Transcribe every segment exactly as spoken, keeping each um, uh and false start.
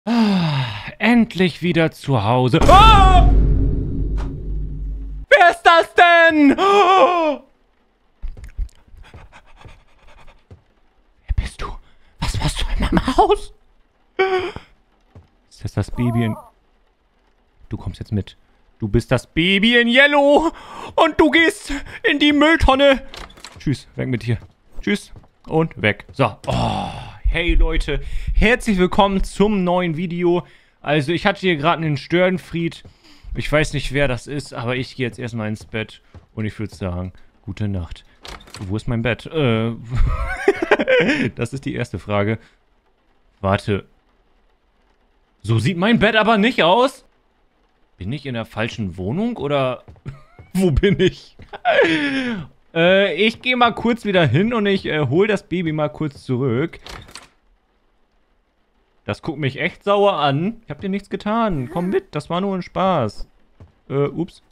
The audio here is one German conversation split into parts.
Ah, endlich wieder zu Hause. Oh! Wer ist das denn? Oh! Wer bist du? Was machst du in meinem Haus? Ist das das Baby in... Du kommst jetzt mit. Du bist das Baby in Yellow. Und du gehst in die Mülltonne. Tschüss, weg mit dir. Tschüss und weg. So. Oh, hey Leute. Herzlich willkommen zum neuen Video. Also ich hatte hier gerade einen Störenfried. Ich weiß nicht, wer das ist, aber ich gehe jetzt erstmal ins Bett. Und ich würde sagen, gute Nacht. Wo ist mein Bett? Äh, das ist die erste Frage. Warte. So sieht mein Bett aber nicht aus. Bin ich in der falschen Wohnung oder wo bin ich? äh, ich gehe mal kurz wieder hin und ich äh, hole das Baby mal kurz zurück. Das guckt mich echt sauer an. Ich hab dir nichts getan. Komm mit, das war nur ein Spaß. Äh, ups.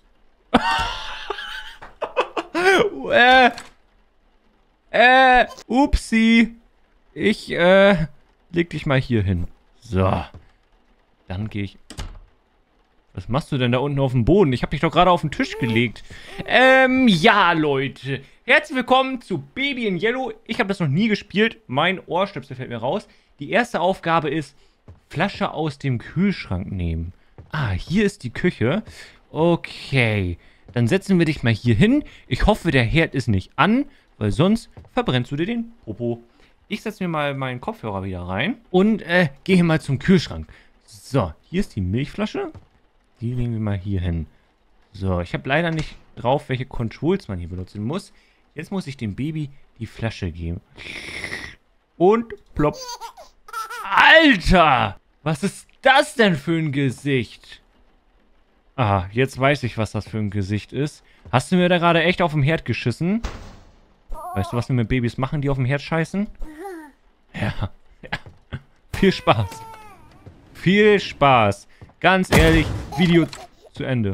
äh, äh, upsi. Ich, äh, leg dich mal hier hin. So. Dann gehe ich... Was machst du denn da unten auf dem Boden? Ich habe dich doch gerade auf den Tisch gelegt. Ähm, ja, Leute. Herzlich willkommen zu Baby in Yellow. Ich habe das noch nie gespielt. Mein Ohrstöpsel fällt mir raus. Die erste Aufgabe ist, Flasche aus dem Kühlschrank nehmen. Ah, hier ist die Küche. Okay. Dann setzen wir dich mal hier hin. Ich hoffe, der Herd ist nicht an, weil sonst verbrennst du dir den Popo. Ich setze mir mal meinen Kopfhörer wieder rein und äh, gehe mal zum Kühlschrank. So, hier ist die Milchflasche. Die legen wir mal hier hin. So, ich habe leider nicht drauf, welche Controls man hier benutzen muss. Jetzt muss ich dem Baby die Flasche geben. Und plopp. Alter! Was ist das denn für ein Gesicht? Ah, jetzt weiß ich, was das für ein Gesicht ist. Hast du mir da gerade echt auf dem Herd geschissen? Weißt du, was wir mit Babys machen, die auf dem Herd scheißen? Ja. ja. Viel Spaß. Viel Spaß. Ganz ehrlich, Video zu Ende.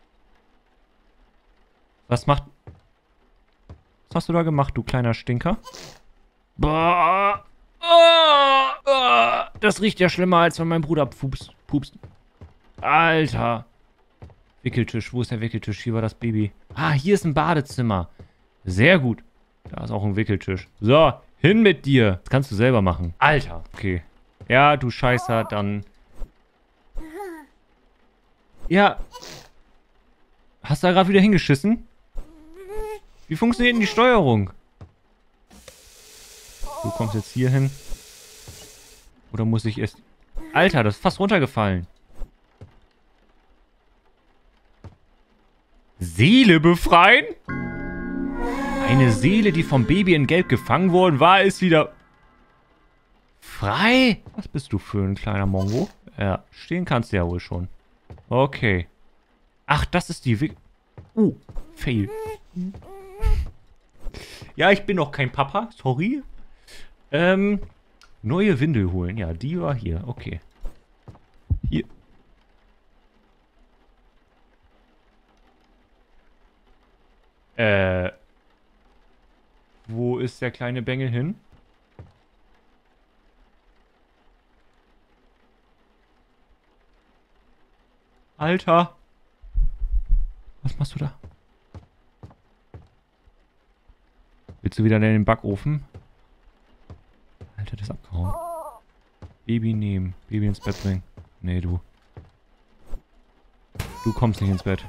Was macht... Was hast du da gemacht, du kleiner Stinker? Boah. Oh, oh, das riecht ja schlimmer, als wenn mein Bruder pupst. pupst. Alter. Wickeltisch. Wo ist der Wickeltisch? Hier war das Baby. Ah, hier ist ein Badezimmer. Sehr gut. Da ist auch ein Wickeltisch. So, hin mit dir. Das kannst du selber machen. Alter. Okay. Ja, du Scheißer, dann... Ja. Hast du da gerade wieder hingeschissen? Wie funktioniert denn die Steuerung? Du kommst jetzt hier hin. Oder muss ich erst... Alter, das ist fast runtergefallen. Seele befreien? Eine Seele, die vom Baby in Gelb gefangen worden war, ist wieder... frei? Was bist du für ein kleiner Mongo? Ja, stehen kannst du ja wohl schon. Okay. Ach, das ist die... Wick uh, fail. Ja, ich bin noch kein Papa. Sorry. Ähm, neue Windel holen. Ja, die war hier. Okay. Hier. Äh. Wo ist der kleine Bengel hin? Alter. Was machst du da? Willst du wieder in den Backofen? Alter, das ist abgehauen. Baby nehmen. Baby ins Bett bringen. Nee, du. Du kommst nicht ins Bett.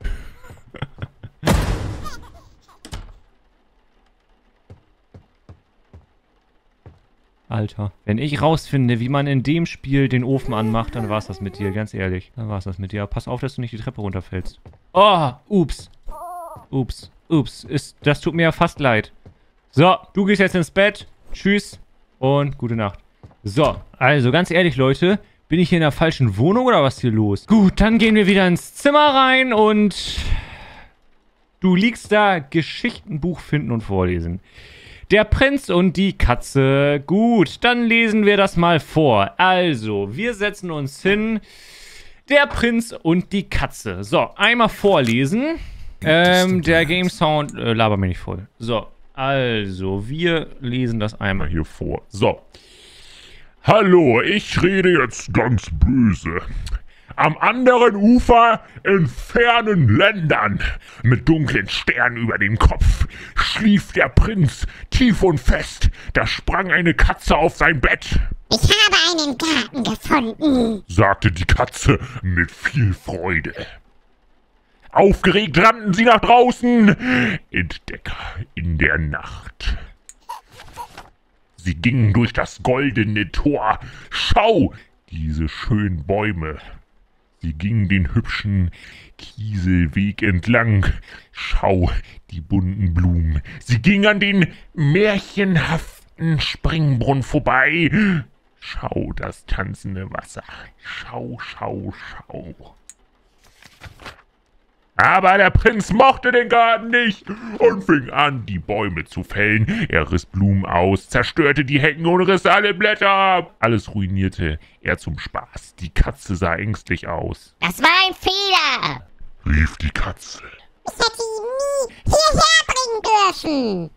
Alter. Wenn ich rausfinde, wie man in dem Spiel den Ofen anmacht, dann war's das mit dir, ganz ehrlich. Dann war's das mit dir. Aber pass auf, dass du nicht die Treppe runterfällst. Oh, ups. Ups, ups. Ist, das tut mir ja fast leid. So, du gehst jetzt ins Bett. Tschüss und gute Nacht. So, also ganz ehrlich, Leute. Bin ich hier in der falschen Wohnung oder was ist hier los? Gut, dann gehen wir wieder ins Zimmer rein und... Du liegst da, Geschichtenbuch finden und vorlesen. Der Prinz und die Katze. Gut, dann lesen wir das mal vor. Also, wir setzen uns hin. Der Prinz und die Katze. So, einmal vorlesen. Ähm, der Game Sound, äh, laber mir nicht voll. So, also, wir lesen das einmal hier vor. So. Hallo, ich rede jetzt ganz böse. Am anderen Ufer, in fernen Ländern, mit dunklen Sternen über dem Kopf, schlief der Prinz tief und fest. Da sprang eine Katze auf sein Bett. Ich habe einen Garten gefunden, sagte die Katze mit viel Freude. Aufgeregt rannten sie nach draußen. Entdecker in der Nacht. Sie gingen durch das goldene Tor. Schau, diese schönen Bäume. Sie gingen den hübschen Kieselweg entlang. Schau, die bunten Blumen. Sie gingen an den märchenhaften Springbrunnen vorbei. Schau, das tanzende Wasser. Schau, schau, schau. Aber der Prinz mochte den Garten nicht und fing an, die Bäume zu fällen. Er riss Blumen aus, zerstörte die Hecken und riss alle Blätter ab. Alles ruinierte er zum Spaß. Die Katze sah ängstlich aus. Das war ein Fehler, rief die Katze. Ich hätte ihn nie hierher bringen dürfen.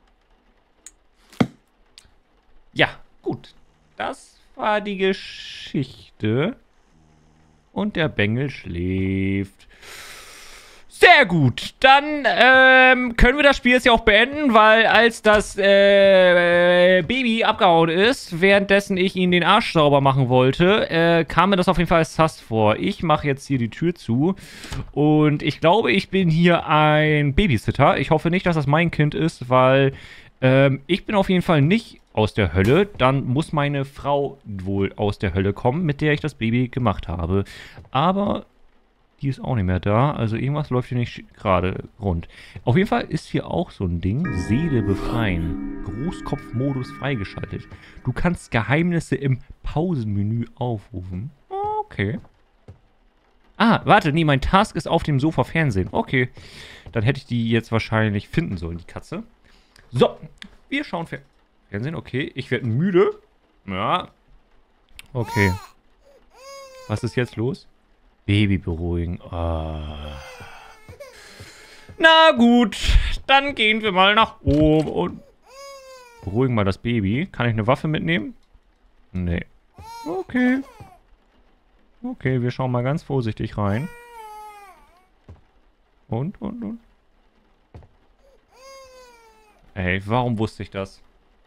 Ja, gut. Das war die Geschichte. Und der Bengel schläft. Sehr gut. Dann ähm, können wir das Spiel jetzt ja auch beenden, weil als das äh, Baby abgehauen ist, währenddessen ich ihn den Arsch sauber machen wollte, äh, kam mir das auf jeden Fall als Task vor. Ich mache jetzt hier die Tür zu und ich glaube, ich bin hier ein Babysitter. Ich hoffe nicht, dass das mein Kind ist, weil ähm, ich bin auf jeden Fall nicht aus der Hölle. Dann muss meine Frau wohl aus der Hölle kommen, mit der ich das Baby gemacht habe. Aber die ist auch nicht mehr da, also irgendwas läuft hier nicht gerade rund. Auf jeden Fall ist hier auch so ein Ding, Seele befreien. Großkopfmodus freigeschaltet. Du kannst Geheimnisse im Pausenmenü aufrufen. Okay. Ah, warte, nee, mein Task ist auf dem Sofa Fernsehen. Okay, dann hätte ich die jetzt wahrscheinlich finden sollen, die Katze. So, wir schauen Fer Fernsehen, okay. Ich werde müde. Ja. Okay. Was ist jetzt los? Baby beruhigen. Oh. Na gut, dann gehen wir mal nach oben und beruhigen mal das Baby. Kann ich eine Waffe mitnehmen? Nee. Okay. Okay, wir schauen mal ganz vorsichtig rein. Und, und, und. Ey, warum wusste ich das?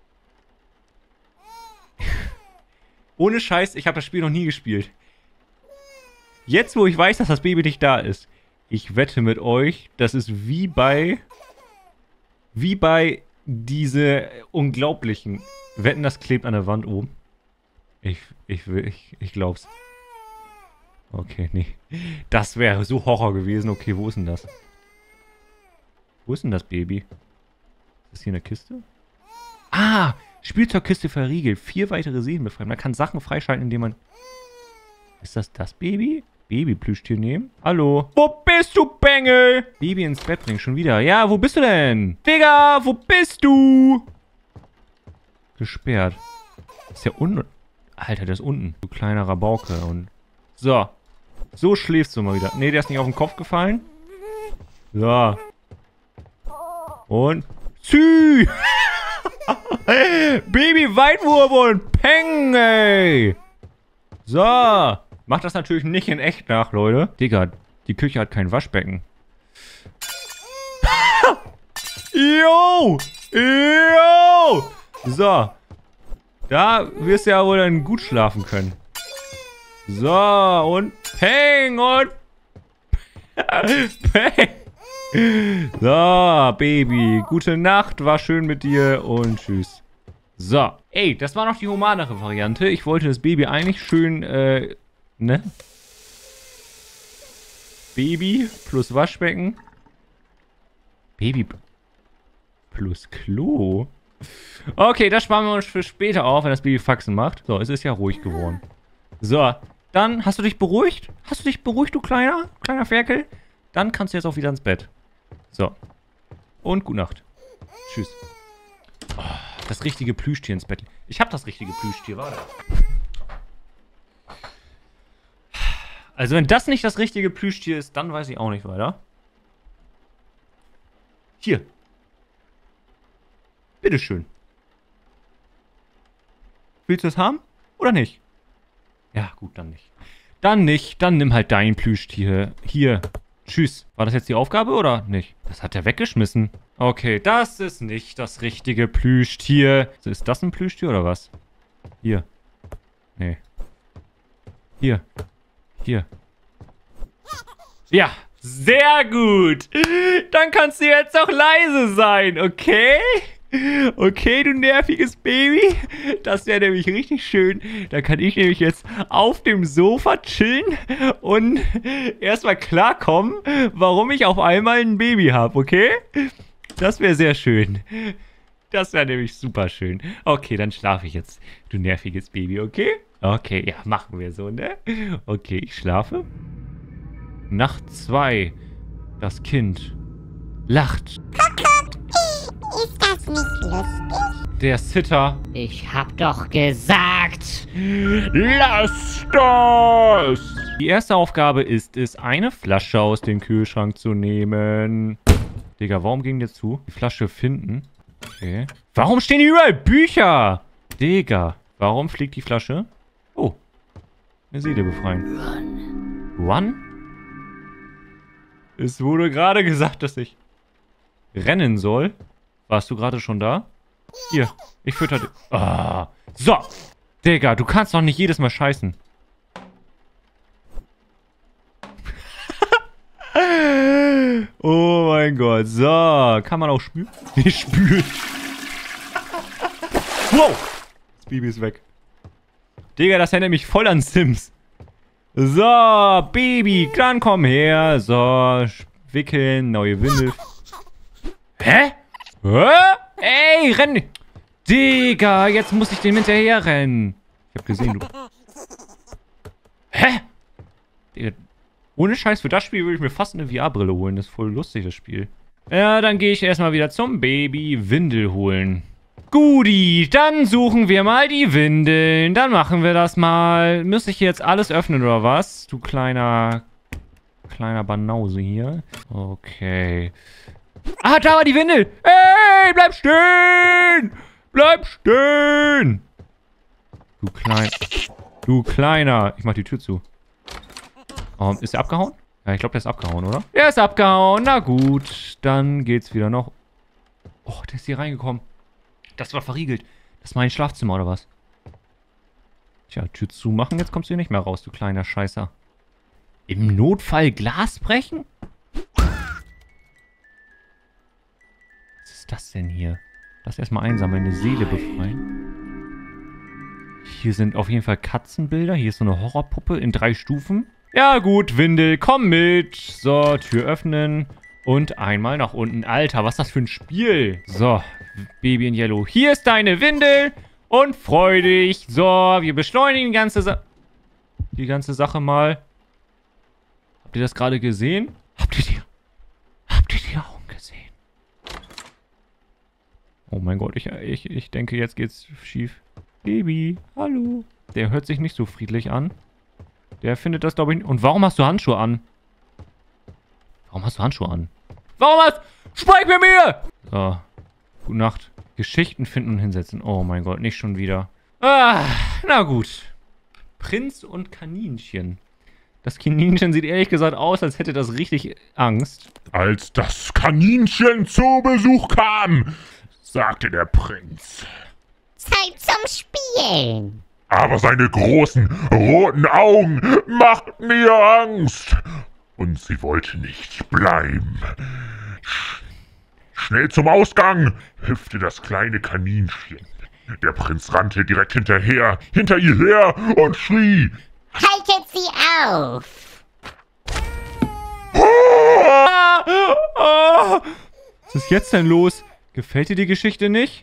Ohne Scheiß, ich habe das Spiel noch nie gespielt. Jetzt, wo ich weiß, dass das Baby nicht da ist, ich wette mit euch, das ist wie bei, wie bei diese unglaublichen Wetten, das klebt an der Wand oben. Ich, ich will, ich, ich glaub's. Okay, nee. Das wäre so Horror gewesen. Okay, wo ist denn das? Wo ist denn das Baby? Ist das hier eine Kiste? Ah! Spielzeugkiste verriegelt. Vier weitere Seelen befreien. Man kann Sachen freischalten, indem man... Ist das das Baby? Baby-Plüschtier nehmen? Hallo? Wo bist du, Bengel? Baby ins Bett bringen, schon wieder. Ja, wo bist du denn? Digga, wo bist du? Gesperrt. Ist der unten? Alter, der ist unten. Du kleiner Rabauke. Und so. So schläfst du mal wieder. Ne, der ist nicht auf den Kopf gefallen. So. Und... Zü! Baby Weitwurf und Peng, ey! So. Macht das natürlich nicht in echt nach, Leute. Digga, die Küche hat kein Waschbecken. Jo! Jo! So. Da wirst du ja wohl dann gut schlafen können. So, und Peng und Peng. So, Baby. Gute Nacht, war schön mit dir und tschüss. So. Ey, das war noch die humanere Variante. Ich wollte das Baby eigentlich schön, äh, ne? Baby plus Waschbecken. Baby plus Klo. Okay, das sparen wir uns für später auf, wenn das Baby Faxen macht. So, es ist ja ruhig geworden. So, dann hast du dich beruhigt? Hast du dich beruhigt, du kleiner, kleiner Ferkel? Dann kannst du jetzt auch wieder ins Bett. So. Und gute Nacht. Tschüss. Oh, das richtige Plüschtier ins Bett. Ich habe das richtige Plüschtier, warte. Also wenn das nicht das richtige Plüschtier ist, dann weiß ich auch nicht weiter. Hier. Bitteschön. Willst du das haben? Oder nicht? Ja, gut, dann nicht. Dann nicht. Dann nimm halt dein Plüschtier. Hier. Tschüss. War das jetzt die Aufgabe oder nicht? Das hat er weggeschmissen. Okay, das ist nicht das richtige Plüschtier. So, ist das ein Plüschtier oder was? Hier. Nee. Hier. Hier. Ja, sehr gut. Dann kannst du jetzt auch leise sein, okay? Okay, du nerviges Baby. Das wäre nämlich richtig schön. Da kann ich nämlich jetzt auf dem Sofa chillen und erstmal klarkommen, warum ich auf einmal ein Baby habe, okay? Das wäre sehr schön. Das wäre nämlich super schön. Okay, dann schlafe ich jetzt, du nerviges Baby, okay? Okay, ja, machen wir so, ne? Okay, ich schlafe. Nacht zwei. Das Kind lacht. Ist das nicht lustig? Der Sitter. Ich hab doch gesagt. Lass das! Die erste Aufgabe ist es, eine Flasche aus dem Kühlschrank zu nehmen. Digga, warum ging der zu? Die Flasche finden. Okay. Warum stehen hier überall Bücher? Digga, warum fliegt die Flasche? Oh. Eine Seele befreien. Run? Es wurde gerade gesagt, dass ich rennen soll. Warst du gerade schon da? Hier, ich fütter dich. Ah. So. Digga, du kannst doch nicht jedes Mal scheißen. Oh mein Gott. So. Kann man auch spülen? Nee, spülen. Wow. Das Baby ist weg. Digga, das erinnert mich voll an Sims. So, Baby, dann komm her. So, wickeln, neue Windel. Hä? Hä? Ey, renn! Digga, jetzt muss ich dem hinterher rennen. Ich hab gesehen, du... Hä? Digga, ohne Scheiß, für das Spiel würde ich mir fast eine V R-Brille holen. Das ist voll lustig, das Spiel. Ja, dann gehe ich erstmal wieder zum Baby Windel holen. Guti, dann suchen wir mal die Windeln. Dann machen wir das mal. Müsste ich jetzt alles öffnen, oder was? Du kleiner... Kleiner Banause hier. Okay. Ah, da war die Windel. Ey, bleib stehen. Bleib stehen. Du klein... Du kleiner... Ich mach die Tür zu. Oh, ist der abgehauen? Ja, ich glaube, der ist abgehauen, oder? Der ist abgehauen. Na gut. Dann geht's wieder noch... Oh, der ist hier reingekommen. Das war verriegelt. Das ist mein Schlafzimmer, oder was? Tja, Tür zumachen. Jetzt kommst du hier nicht mehr raus, du kleiner Scheißer. Im Notfall Glas brechen? Was ist das denn hier? Lass erstmal einsammeln, eine Seele befreien. Hier sind auf jeden Fall Katzenbilder. Hier ist so eine Horrorpuppe in drei Stufen. Ja gut, Windel, komm mit. So, Tür öffnen. Und einmal nach unten. Alter, was ist das für ein Spiel? So, Baby in Yellow. Hier ist deine Windel. Und freu dich. So, wir beschleunigen die ganze Sache. Die ganze Sache mal. Habt ihr das gerade gesehen? Habt ihr die... Habt ihr die Augen gesehen? Oh mein Gott, ich, ich, ich denke, jetzt geht's schief. Baby, hallo. Der hört sich nicht so friedlich an. Der findet das, glaube ich... Und warum hast du Handschuhe an? Warum hast du Handschuhe an? Warum hast... Sprich mit mir! So. Gute Nacht. Geschichten finden und hinsetzen. Oh mein Gott, nicht schon wieder. Ah, na gut. Prinz und Kaninchen. Das Kaninchen sieht ehrlich gesagt aus, als hätte das richtig Angst. Als das Kaninchen zu Besuch kam, sagte der Prinz. Zeit zum Spielen. Aber seine großen, roten Augen machten mir Angst. Und sie wollte nicht bleiben. Sch Schnell zum Ausgang, hüpfte das kleine Kaninchen. Der Prinz rannte direkt hinterher, hinter ihr her und schrie. Haltet sie auf. Ah, ah, was ist jetzt denn los? Gefällt dir die Geschichte nicht?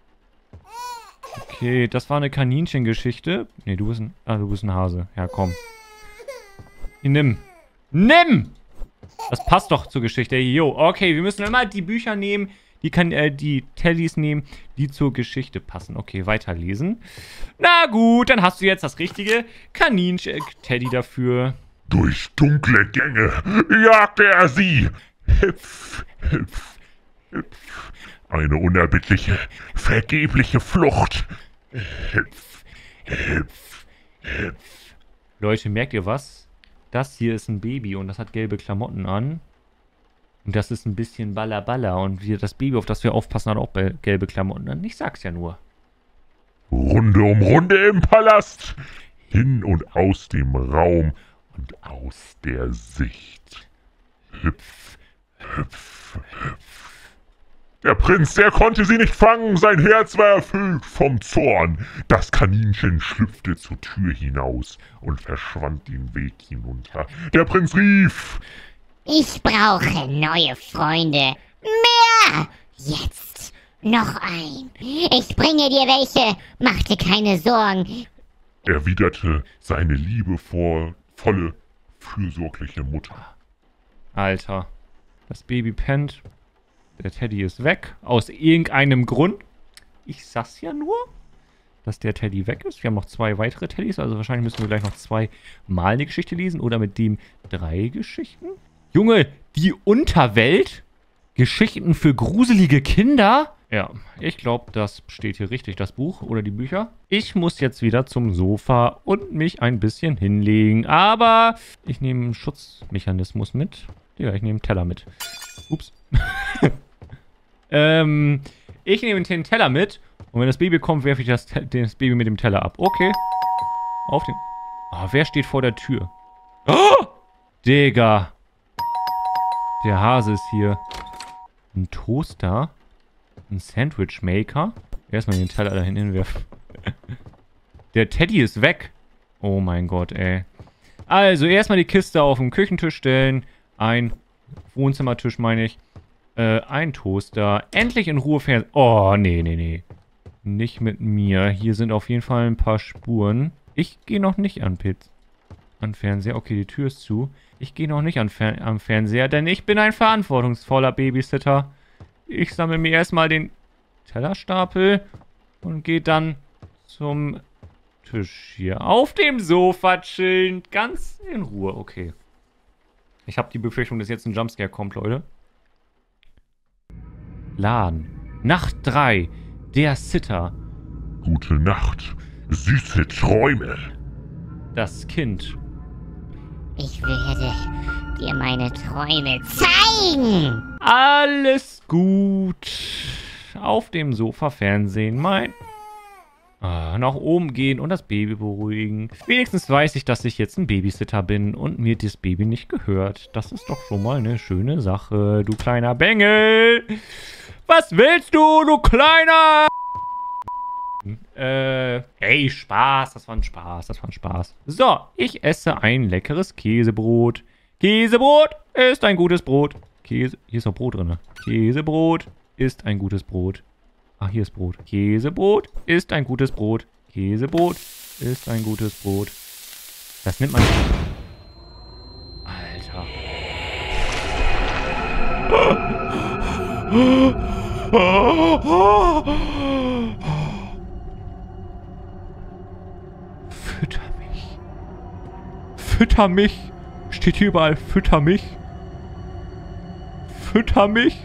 Okay, das war eine Kaninchengeschichte. Nee, du bist ein... Ah, du bist ein Hase. Ja, komm. Hier, nimm. Nimm! Das passt doch zur Geschichte. Jo, okay, wir müssen immer die Bücher nehmen, die kann, äh, die Teddys nehmen, die zur Geschichte passen. Okay, weiterlesen. Na gut, dann hast du jetzt das richtige Kaninchen-Teddy dafür. Durch dunkle Gänge jagte er sie. Hüpf, hüpf, hüpf. Eine unerbittliche, vergebliche Flucht. Hüpf, Hüpf, hüpf. Leute, merkt ihr was? Das hier ist ein Baby und das hat gelbe Klamotten an. Und das ist ein bisschen Balla-Balla. Und wir, das Baby, auf das wir aufpassen, hat auch gelbe Klamotten an. Ich sag's ja nur. Runde um Runde im Palast. Hin und aus dem Raum und aus der Sicht. Hüpf, hüpf, hüpf. Der Prinz, der konnte sie nicht fangen. Sein Herz war erfüllt vom Zorn. Das Kaninchen schlüpfte zur Tür hinaus und verschwand den Weg hinunter. Der Prinz rief: Ich brauche neue Freunde. Mehr! Jetzt noch ein. Ich bringe dir welche. Mach dir keine Sorgen. Erwiderte seine liebevolle, fürsorgliche Mutter. Alter. Das Baby pennt. Der Teddy ist weg. Aus irgendeinem Grund. Ich sag's ja nur, dass der Teddy weg ist. Wir haben noch zwei weitere Teddys. Also wahrscheinlich müssen wir gleich noch zwei Mal eine Geschichte lesen. Oder mit dem drei Geschichten. Junge, die Unterwelt? Geschichten für gruselige Kinder? Ja, ich glaube, das steht hier richtig, das Buch oder die Bücher. Ich muss jetzt wieder zum Sofa und mich ein bisschen hinlegen. Aber ich nehme einen Schutzmechanismus mit. Ja, ich nehme einen Teller mit. Ups. ähm, ich nehme den Teller mit. Und wenn das Baby kommt, werfe ich das, das Baby mit dem Teller ab. Okay. Auf den... Oh, wer steht vor der Tür? Oh! Digga. Der Hase ist hier. Ein Toaster. Ein Sandwich-Maker. Erstmal den Teller da hinten hinwerfen. Der Teddy ist weg. Oh mein Gott, ey. Also, erstmal die Kiste auf den Küchentisch stellen. Ein Wohnzimmertisch, meine ich. Äh, ein Toaster. Endlich in Ruhe Fernsehen. Oh, nee, nee, nee. Nicht mit mir. Hier sind auf jeden Fall ein paar Spuren. Ich gehe noch nicht an Pizza. An Fernseher. Okay, die Tür ist zu. Ich gehe noch nicht an Fer am Fernseher, denn ich bin ein verantwortungsvoller Babysitter. Ich sammle mir erstmal den Tellerstapel und gehe dann zum Tisch hier. Auf dem Sofa chillen. Ganz in Ruhe. Okay. Ich habe die Befürchtung, dass jetzt ein Jumpscare kommt, Leute. Laden. Nacht drei. Der Sitter. Gute Nacht. Süße Träume. Das Kind. Ich werde dir meine Träume zeigen. Alles gut. Auf dem Sofa Fernsehen. Mein... Ah, nach oben gehen und das Baby beruhigen. Wenigstens weiß ich, dass ich jetzt ein Babysitter bin und mir das Baby nicht gehört. Das ist doch schon mal eine schöne Sache, du kleiner Bengel. Was willst du, du kleiner... Äh, hey, Spaß. Das war ein Spaß. Das war ein Spaß. So, ich esse ein leckeres Käsebrot. Käsebrot ist ein gutes Brot. Käse... Hier ist noch Brot drin. Käsebrot ist ein gutes Brot. Ah, hier ist Brot. Käsebrot ist ein gutes Brot. Käsebrot ist ein gutes Brot. Das nimmt man... Alter. Fütter mich. Fütter mich. Steht hier überall. Fütter mich. Fütter mich.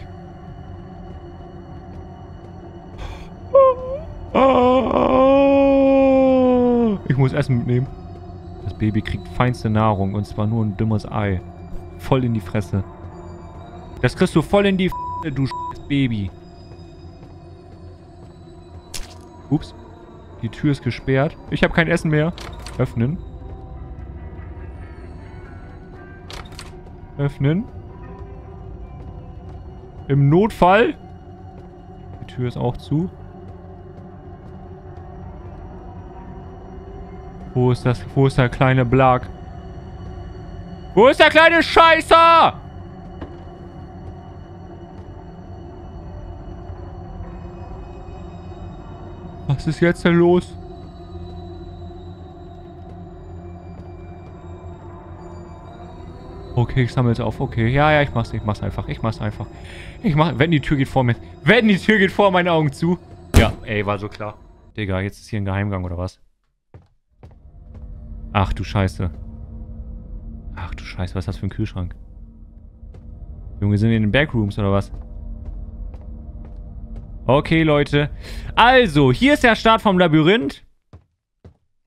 Ich muss Essen mitnehmen. Das Baby kriegt feinste Nahrung und zwar nur ein dummes Ei. Voll in die Fresse. Das kriegst du voll in die Fresse, du Baby. Ups. Die Tür ist gesperrt. Ich habe kein Essen mehr. Öffnen. Öffnen. Im Notfall. Die Tür ist auch zu. Wo ist das? Wo ist der kleine Blag? Wo ist der kleine Scheißer? Was ist jetzt denn los? Okay, ich sammle es auf. Okay, ja, ja, ich mach's, ich mach's einfach. Ich mach's einfach. Ich mach, wenn die Tür geht vor mir. Wenn die Tür geht vor meinen Augen zu. Ja, ey, war so klar. Digga, jetzt ist hier ein Geheimgang oder was? Ach du Scheiße. Ach du Scheiße, was ist das für ein Kühlschrank? Junge, sind wir in den Backrooms oder was? Okay, Leute. Also, hier ist der Start vom Labyrinth.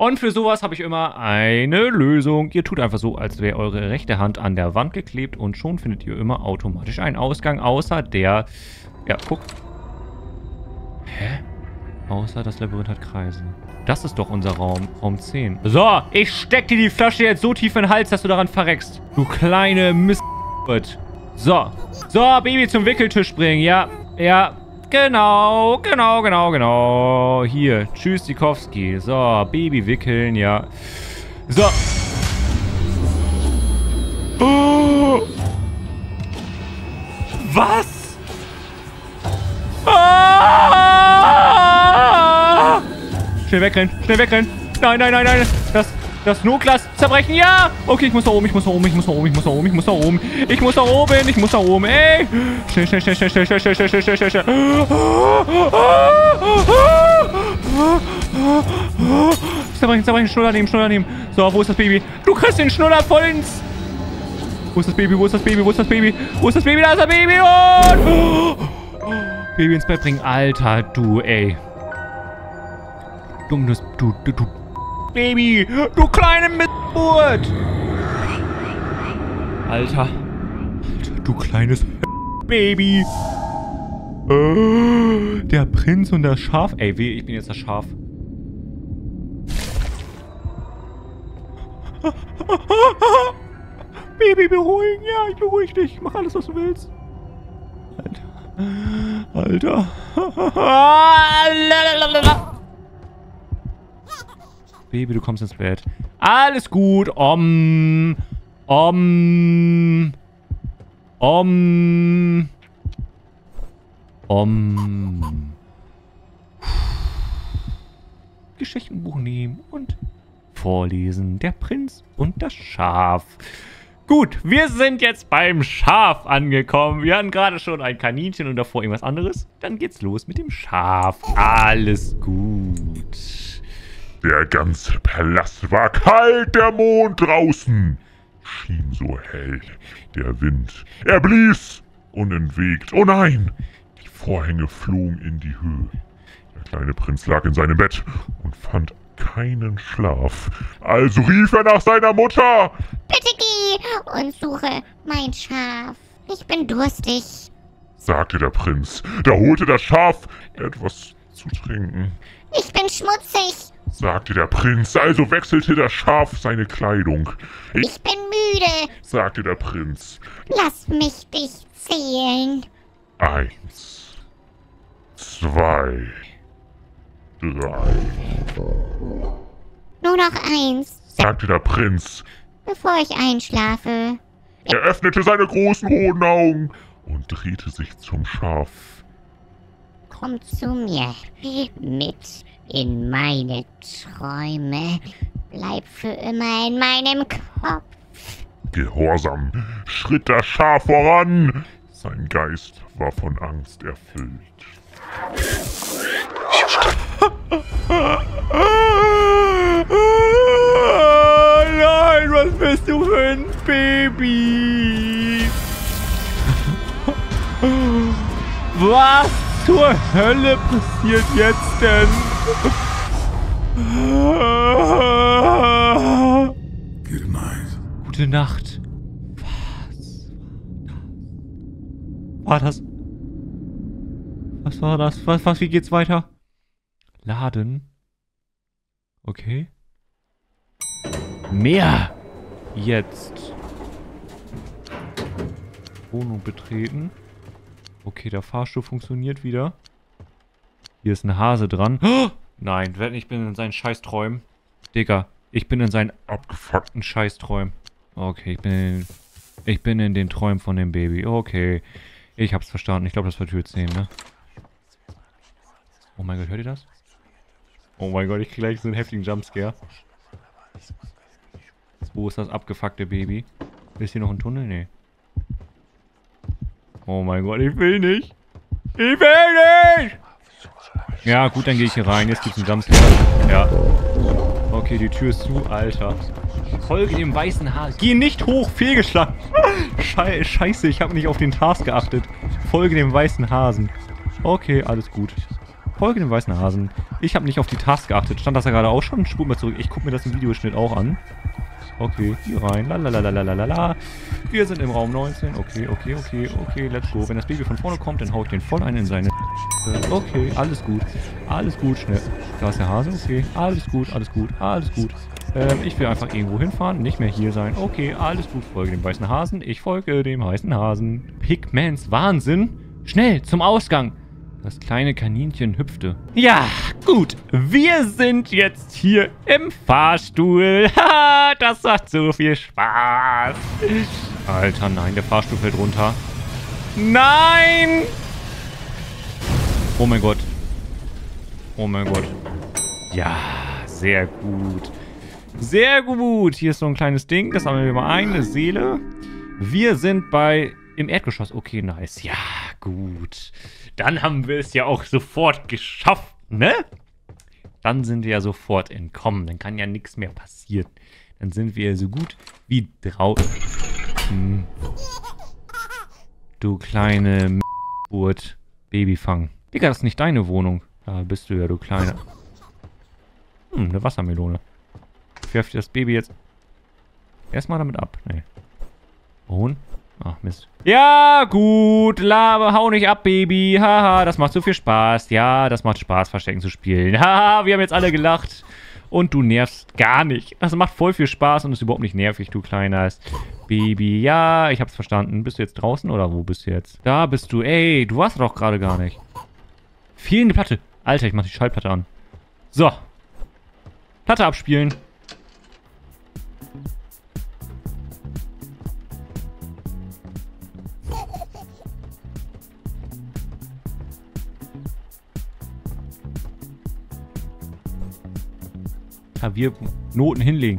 Und für sowas habe ich immer eine Lösung. Ihr tut einfach so, als wäre eure rechte Hand an der Wand geklebt und schon findet ihr immer automatisch einen Ausgang, außer der... Ja, guck. Hä? Außer das Labyrinth hat Kreise. Das ist doch unser Raum, Raum zehn. So, ich steck dir die Flasche jetzt so tief in den Hals, dass du daran verreckst. Du kleine Mist. So. So, Baby zum Wickeltisch bringen. Ja, ja. Genau, genau, genau, genau. Hier, tschüss, Sikowski. So, Baby wickeln, ja. So. Oh. Was? Ah! Schnell wegrennen, schnell wegrennen. Nein, nein, nein, nein. Das, das Notglas zerbrechen. Ja. Okay, ich muss da oben, ich muss da oben, ich muss da oben, ich muss da oben, ich muss da oben. Ich muss da oben, ich muss da oben, ey. Schnell, schnell, schnell, schnell, schnell, schnell, schnell, schnell, schnell, schnell, schnell. Zerbrechen, zerbrechen, Schnuller nehmen, Schnuller nehmen. So, wo ist das Baby? Du kriegst den Schnuller voll ins... Wo ist das Baby, wo ist das Baby, wo ist das Baby? Wo ist das Baby? Da ist das Baby und... Baby ins Bett bringen. Alter, du, ey. Dummes, du, du, du. Baby, du kleine Mistgeburt. Alter. Alter, du kleines Baby. Äh, der Prinz und das Schaf. Ey, weh, ich bin jetzt das Schaf. Baby, beruhigen. Ja, ich beruhige dich. Mach alles, was du willst. Alter. Alter. Baby, du kommst ins Bett. Alles gut. Om. Om. Om. Om. Geschichtenbuch nehmen und vorlesen. Der Prinz und das Schaf. Gut, wir sind jetzt beim Schaf angekommen. Wir hatten gerade schon ein Kaninchen und davor irgendwas anderes. Dann geht's los mit dem Schaf. Alles gut. Der ganze Palast war kalt, der Mond draußen schien so hell. Der Wind, er blies unentwegt. Oh nein, die Vorhänge flogen in die Höhe. Der kleine Prinz lag in seinem Bett und fand keinen Schlaf. Also rief er nach seiner Mutter. Bitte geh und suche mein Schaf. Ich bin durstig, sagte der Prinz. Da holte das Schaf etwas zu trinken. Ich bin schmutzig, sagte der Prinz. Also wechselte das Schaf seine Kleidung. Ich, ich bin müde, sagte der Prinz. Lass mich dich zählen. Eins, zwei, drei. Nur noch eins, sagte der Prinz, bevor ich einschlafe. Er öffnete seine großen roten Augen und drehte sich zum Schaf. Komm zu mir mit in meine Träume. Bleib für immer in meinem Kopf. Gehorsam schritt das Schaf voran. Sein Geist war von Angst erfüllt. Nein, was bist du für ein Baby? Was zur Hölle passiert jetzt denn? Good night. Gute Nacht. Was war das? Was war das? Was, was, wie geht's weiter? Laden. Okay. Mehr. Jetzt. Wohnung betreten. Okay, der Fahrstuhl funktioniert wieder. Hier ist ein Hase dran. Oh, nein, ich bin in seinen Scheißträumen. Digga, ich bin in seinen abgefuckten Scheißträumen. Okay, ich bin in, ich bin in den Träumen von dem Baby. Okay, ich hab's verstanden. Ich glaube, das war Tür zehn, ne? Oh mein Gott, hört ihr das? Oh mein Gott, ich krieg gleich so einen heftigen Jumpscare. Wo ist das abgefuckte Baby? Ist hier noch ein Tunnel? Nee. Oh mein Gott, ich will nicht. Ich will nicht! Ja, gut, dann gehe ich hier rein. Jetzt gibt's einen Jumpscare. Ja. Okay, die Tür ist zu. Alter. Folge dem weißen Haar. Geh nicht hoch, fehlgeschlagen. Schei Scheiße, ich habe nicht auf den Task geachtet. Folge dem weißen Hasen. Okay, alles gut. Folge dem weißen Hasen. Ich habe nicht auf die Task geachtet. Stand das ja gerade auch schon? Spur mal zurück. Ich gucke mir das im Videoschnitt auch an. Okay, hier rein. Lalalalalalala. Wir sind im Raum neunzehn. Okay, okay, okay, okay, let's go. Wenn das Baby von vorne kommt, dann haut den voll ein in seine... Okay, alles gut. Alles gut, schnell. Da ist der Hase. Okay, alles gut, alles gut, alles gut. Ähm, ich will einfach irgendwo hinfahren, nicht mehr hier sein. Okay, alles gut, folge dem weißen Hasen. Ich folge dem weißen Hasen. Pigmans Wahnsinn. Schnell, zum Ausgang. Das kleine Kaninchen hüpfte. Ja, gut. Wir sind jetzt hier im Fahrstuhl. Haha, das macht so viel Spaß. Alter, nein, der Fahrstuhl fällt runter. Nein! Oh mein Gott. Oh mein Gott. Ja, sehr gut. Sehr gut. Hier ist so ein kleines Ding. Das haben wir mal eine Seele. Wir sind bei... im Erdgeschoss. Okay, nice. Ja, gut. Dann haben wir es ja auch sofort geschafft, ne? Dann sind wir ja sofort entkommen. Dann kann ja nichts mehr passieren. Dann sind wir so gut wie draußen. Hm. Du kleine M***Burt. Babyfang. Digga, das ist nicht deine Wohnung. Da bist du ja, du kleine. Hm, eine Wassermelone. Ich werfe das Baby jetzt erstmal damit ab. Nee. Wohnen? Ach, Mist. Ja, gut. Lava, hau nicht ab, Baby. Haha, das macht so viel Spaß. Ja, das macht Spaß, Verstecken zu spielen. Haha, wir haben jetzt alle gelacht. Und du nervst gar nicht. Das macht voll viel Spaß und ist überhaupt nicht nervig, du kleines Baby. Ja, ich hab's verstanden. Bist du jetzt draußen oder wo bist du jetzt? Da bist du. Ey, du warst doch gerade gar nicht. Fehlende Platte. Alter, ich mach die Schallplatte an. So. Platte abspielen. Klaviernoten hinlegen.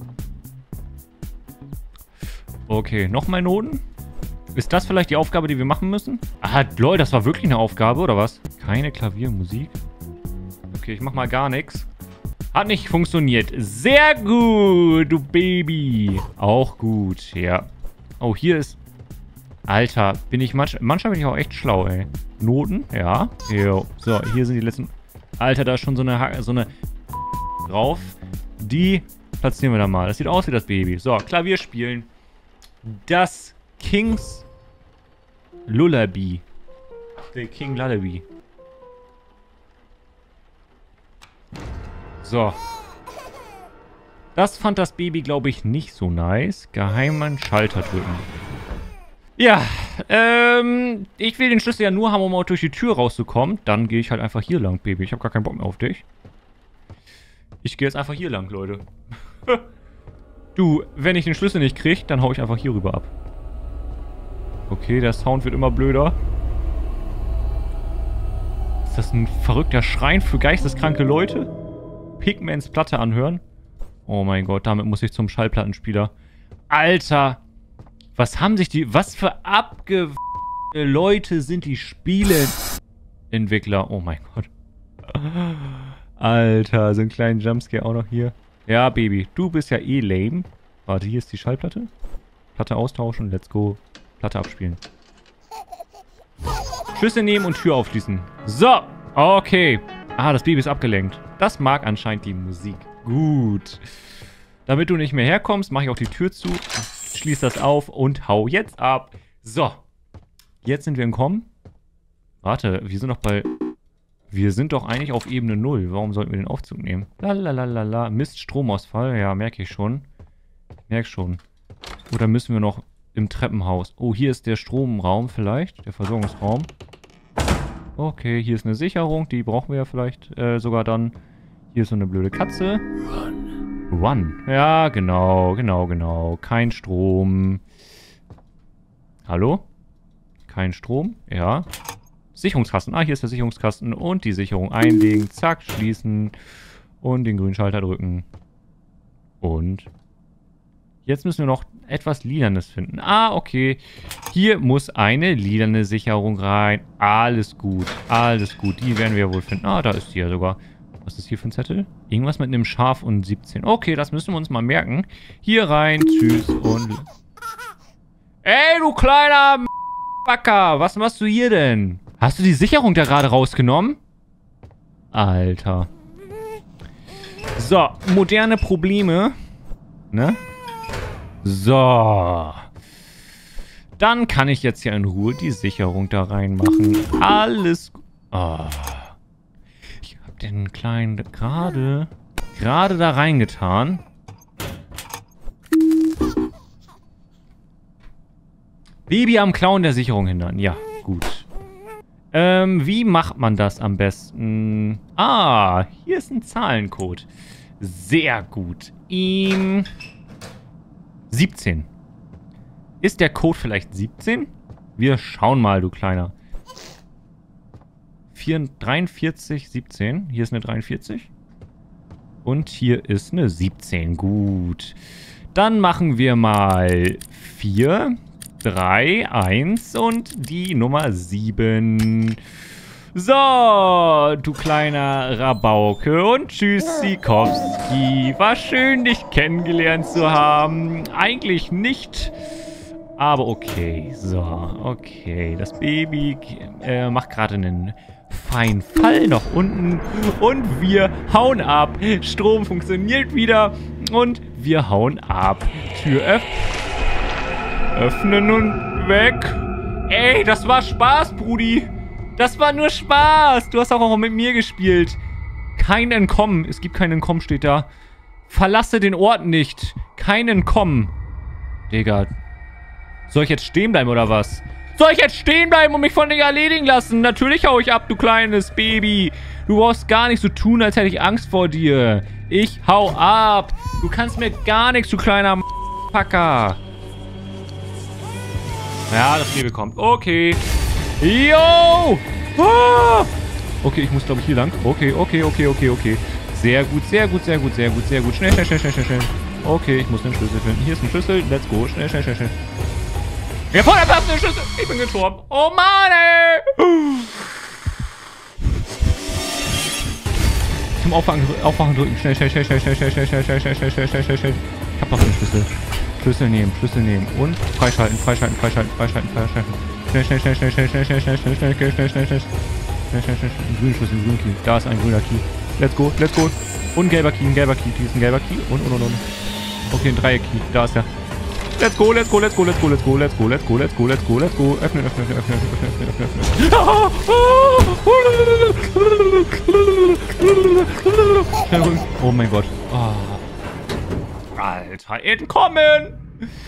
Okay, nochmal Noten? Ist das vielleicht die Aufgabe, die wir machen müssen? Ah, lol, das war wirklich eine Aufgabe, oder was? Keine Klaviermusik. Okay, ich mach mal gar nichts. Hat nicht funktioniert. Sehr gut, du Baby. Auch gut, ja. Oh, hier ist... Alter, bin ich manch... manchmal bin ich auch echt schlau, ey. Noten, ja. Jo. So, hier sind die letzten... Alter, da ist schon so eine... Ha so eine... drauf. Die platzieren wir da mal. Das sieht aus wie das Baby. So, Klavier spielen. Das King's Lullaby. Der King Lullaby. So. Das fand das Baby, glaube ich, nicht so nice. Geheimen Schalter drücken. Ja, ähm, ich will den Schlüssel ja nur haben, um auch durch die Tür rauszukommen. Dann gehe ich halt einfach hier lang, Baby. Ich habe gar keinen Bock mehr auf dich. Ich gehe jetzt einfach hier lang, Leute. Du, wenn ich den Schlüssel nicht kriege, dann hau ich einfach hier rüber ab. Okay, der Sound wird immer blöder. Ist das ein verrückter Schrein für geisteskranke Leute? Pigmans Platte anhören? Oh mein Gott, damit muss ich zum Schallplattenspieler. Alter! Was haben sich die... Was für abge... Leute sind die Spieleentwickler? Oh mein Gott. Alter, so einen kleinen Jumpscare auch noch hier. Ja, Baby, du bist ja eh lame. Warte, hier ist die Schallplatte. Platte austauschen, let's go. Platte abspielen. Schlüssel nehmen und Tür aufschließen. So, okay. Ah, das Baby ist abgelenkt. Das mag anscheinend die Musik. Gut. Damit du nicht mehr herkommst, mache ich auch die Tür zu. Schließ das auf und hau jetzt ab. So. Jetzt sind wir entkommen. Warte, wir sind noch bei... Wir sind doch eigentlich auf Ebene null. Warum sollten wir den Aufzug nehmen? Lalalala. Mist, Stromausfall. Ja, merke ich schon. Merk schon. Oder müssen wir noch im Treppenhaus? Oh, hier ist der Stromraum vielleicht. Der Versorgungsraum. Okay, hier ist eine Sicherung. Die brauchen wir ja vielleicht äh, sogar dann. Hier ist so eine blöde Katze. Run. Run. Ja, genau, genau, genau. Kein Strom. Hallo? Kein Strom? Ja. Sicherungskasten. Ah, hier ist der Sicherungskasten. Und die Sicherung einlegen. Zack, schließen. Und den grünen Schalter drücken. Und jetzt müssen wir noch etwas Lilanes finden. Ah, okay. Hier muss eine lilane Sicherung rein. Alles gut. Alles gut. Die werden wir wohl finden. Ah, da ist die ja sogar. Was ist hier für ein Zettel? Irgendwas mit einem Schaf und siebzehn. Okay, das müssen wir uns mal merken. Hier rein. Tschüss und... Ey, du kleiner Backer. Was machst du hier denn? Hast du die Sicherung da gerade rausgenommen? Alter. So, moderne Probleme. Ne? So. Dann kann ich jetzt hier in Ruhe die Sicherung da reinmachen. Alles gut. Oh. Ich hab den kleinen gerade, gerade da reingetan. Baby am Klauen der Sicherung hindern. Ja, gut. Ähm, wie macht man das am besten? Ah, hier ist ein Zahlencode. Sehr gut. Ihm siebzehn. Ist der Code vielleicht siebzehn? Wir schauen mal, du Kleiner. dreiundvierzig, siebzehn. Hier ist eine dreiundvierzig. Und hier ist eine siebzehn. Gut. Dann machen wir mal vier, drei, eins und die Nummer sieben. So, du kleiner Rabauke und tschüss, Sikowski. War schön, dich kennengelernt zu haben. Eigentlich nicht, aber okay. So, okay. Das Baby äh, macht gerade einen feinen Fall nach unten und wir hauen ab. Strom funktioniert wieder und wir hauen ab. Tür öff öffnen und weg. Ey, das war Spaß, Brudi. Das war nur Spaß. Du hast auch mit mir gespielt. Kein Entkommen. Es gibt kein Entkommen, steht da. Verlasse den Ort nicht. Kein Entkommen. Digga. Soll ich jetzt stehen bleiben oder was? Soll ich jetzt stehen bleiben und mich von dir erledigen lassen? Natürlich hau ich ab, du kleines Baby. Du brauchst gar nicht so tun, als hätte ich Angst vor dir. Ich hau ab. Du kannst mir gar nichts, du kleiner Packer. Ja, das Baby kommt. Okay. Yo! Ah! Okay, ich muss, glaube ich, hier lang. Okay, okay, okay, okay, okay. Sehr gut, sehr gut, sehr gut, sehr gut, sehr gut. Schnell, schnell, schnell, schnell, schnell, schnell. Okay, ich muss den Schlüssel finden. Hier ist ein Schlüssel. Let's go. Schnell, schnell, schnell, schnell. Ja, vor der Platz, der Schlüssel. Ich bin gestorben. Oh Mann, ey. Zum Aufwachen, Aufwachen drücken. Schnell, schnell, schnell, schnell, schnell, schnell, schnell, schnell, schnell, schnell, schnell, schnell, schnell, schnell. Ich hab noch den Schlüssel. Schlüssel nehmen, Schlüssel nehmen. Und freischalten, freischalten, freischalten, freischalten, freischalten. Schnell, schnell, schnell, schnell, schnell, schnell, schnell, schnell, schnell, schnell, schnell, schnell, schnell, schnell, schnell, schnell, schnell, ein grüner Schlüssel, ein grüner Key. Da ist ein grüner Key. Let's go, let's go. Und ein gelber Key, ein gelber Key. Hier ist ein gelber Key. Und, und, und, und. Okay, ein Dreier-Key. Da ist er. Let's go, let's go, let's go, let's go, let's go, let's go, let's go, let's go, let's go, let's go. Öffnen, öffnen, öffnen, öffnen, öffnen, öffnen, öffnen. Oh mein Gott. Alter, entkommen!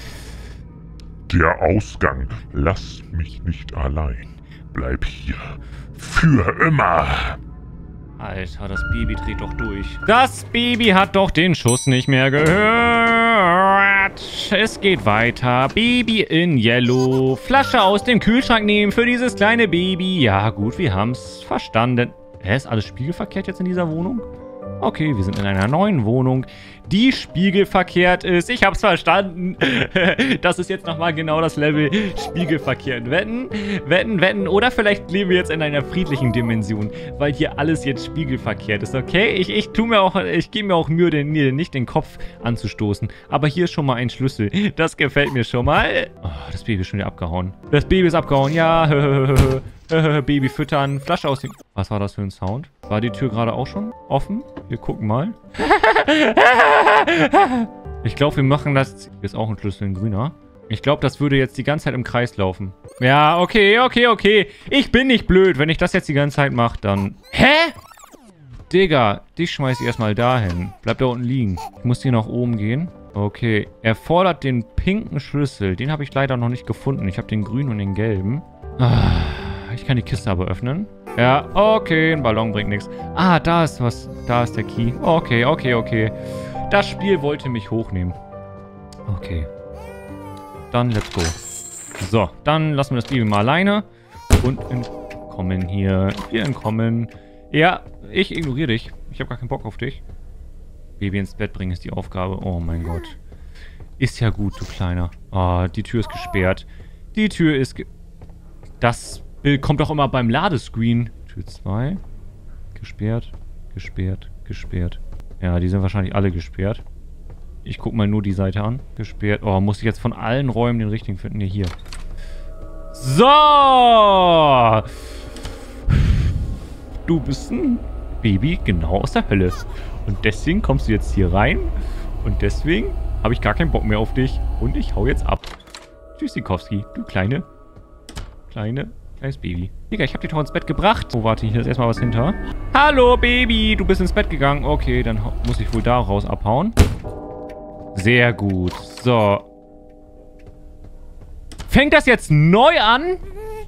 Der Ausgang. Lass mich nicht allein. Bleib hier. Für immer. Alter, das Baby dreht doch durch. Das Baby hat doch den Schuss nicht mehr gehört. Es geht weiter. Baby in Yellow. Flasche aus dem Kühlschrank nehmen für dieses kleine Baby. Ja gut, wir haben es verstanden. Hä, ist alles spiegelverkehrt jetzt in dieser Wohnung? Okay, wir sind in einer neuen Wohnung, die spiegelverkehrt ist. Ich hab's verstanden. Das ist jetzt nochmal genau das Level spiegelverkehrt. Wetten, wetten, wetten. Oder vielleicht leben wir jetzt in einer friedlichen Dimension, weil hier alles jetzt spiegelverkehrt ist, okay? Ich, ich tu mir auch, ich gebe mir auch Mühe, den, nicht den Kopf anzustoßen. Aber hier ist schon mal ein Schlüssel. Das gefällt mir schon mal. Oh, das Baby ist schon wieder abgehauen. Das Baby ist abgehauen, ja. Baby füttern. Flasche aus dem... Was war das für ein Sound? War die Tür gerade auch schon offen? Wir gucken mal. Ich glaube, wir machen das... Hier ist auch ein Schlüssel, ein grüner. Ich glaube, das würde jetzt die ganze Zeit im Kreis laufen. Ja, okay, okay, okay. Ich bin nicht blöd. Wenn ich das jetzt die ganze Zeit mache, dann... Hä? Digga, dich schmeiß ich erstmal dahin. Bleib da unten liegen. Ich muss hier nach oben gehen. Okay. Er fordert den pinken Schlüssel. Den habe ich leider noch nicht gefunden. Ich habe den grünen und den gelben. Ah... Ich kann die Kiste aber öffnen. Ja, okay, ein Ballon bringt nichts. Ah, da ist was. Da ist der Key. Okay, okay, okay. Das Spiel wollte mich hochnehmen. Okay. Dann let's go. So, dann lassen wir das Baby mal alleine. Und entkommen hier. Wir entkommen. Ja, ich ignoriere dich. Ich habe gar keinen Bock auf dich. Baby ins Bett bringen ist die Aufgabe. Oh mein Gott. Ist ja gut, du Kleiner. Oh, die Tür ist gesperrt. Die Tür ist ge... Das Bild kommt doch immer beim Ladescreen. Tür zwei. Gesperrt, gesperrt, gesperrt. Ja, die sind wahrscheinlich alle gesperrt. Ich guck mal nur die Seite an. Gesperrt. Oh, muss ich jetzt von allen Räumen den richtigen finden? Ne, hier. So! Du bist ein Baby genau aus der Hölle. Und deswegen kommst du jetzt hier rein. Und deswegen habe ich gar keinen Bock mehr auf dich. Und ich hau jetzt ab. Tschüssikowski, du kleine, kleine, kleines Baby. Digga, ich habe dich doch ins Bett gebracht. Oh, warte, hier ist erstmal was hinter. Hallo, Baby, du bist ins Bett gegangen. Okay, dann muss ich wohl da raus abhauen. Sehr gut. So. Fängt das jetzt neu an?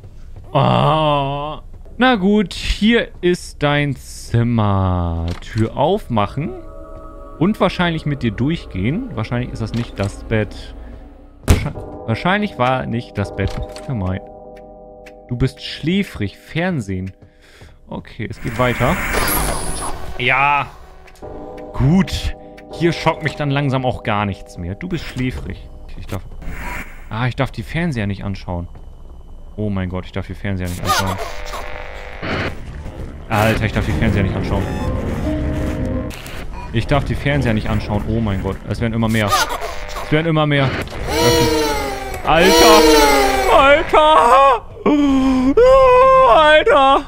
Oh. Na gut, hier ist dein Zimmer. Tür aufmachen. Und wahrscheinlich mit dir durchgehen. Wahrscheinlich ist das nicht das Bett. Wahrscheinlich war nicht das Bett gemeint. Du bist schläfrig. Fernsehen. Okay, es geht weiter. Ja. Gut. Hier schockt mich dann langsam auch gar nichts mehr. Du bist schläfrig. Ich darf... Ah, ich darf die Fernseher nicht anschauen. Oh mein Gott, ich darf die Fernseher nicht anschauen. Alter, ich darf die Fernseher nicht anschauen. Ich darf die Fernseher nicht anschauen. Oh mein Gott, es werden immer mehr. Es werden immer mehr. Alter! Alter! Alter!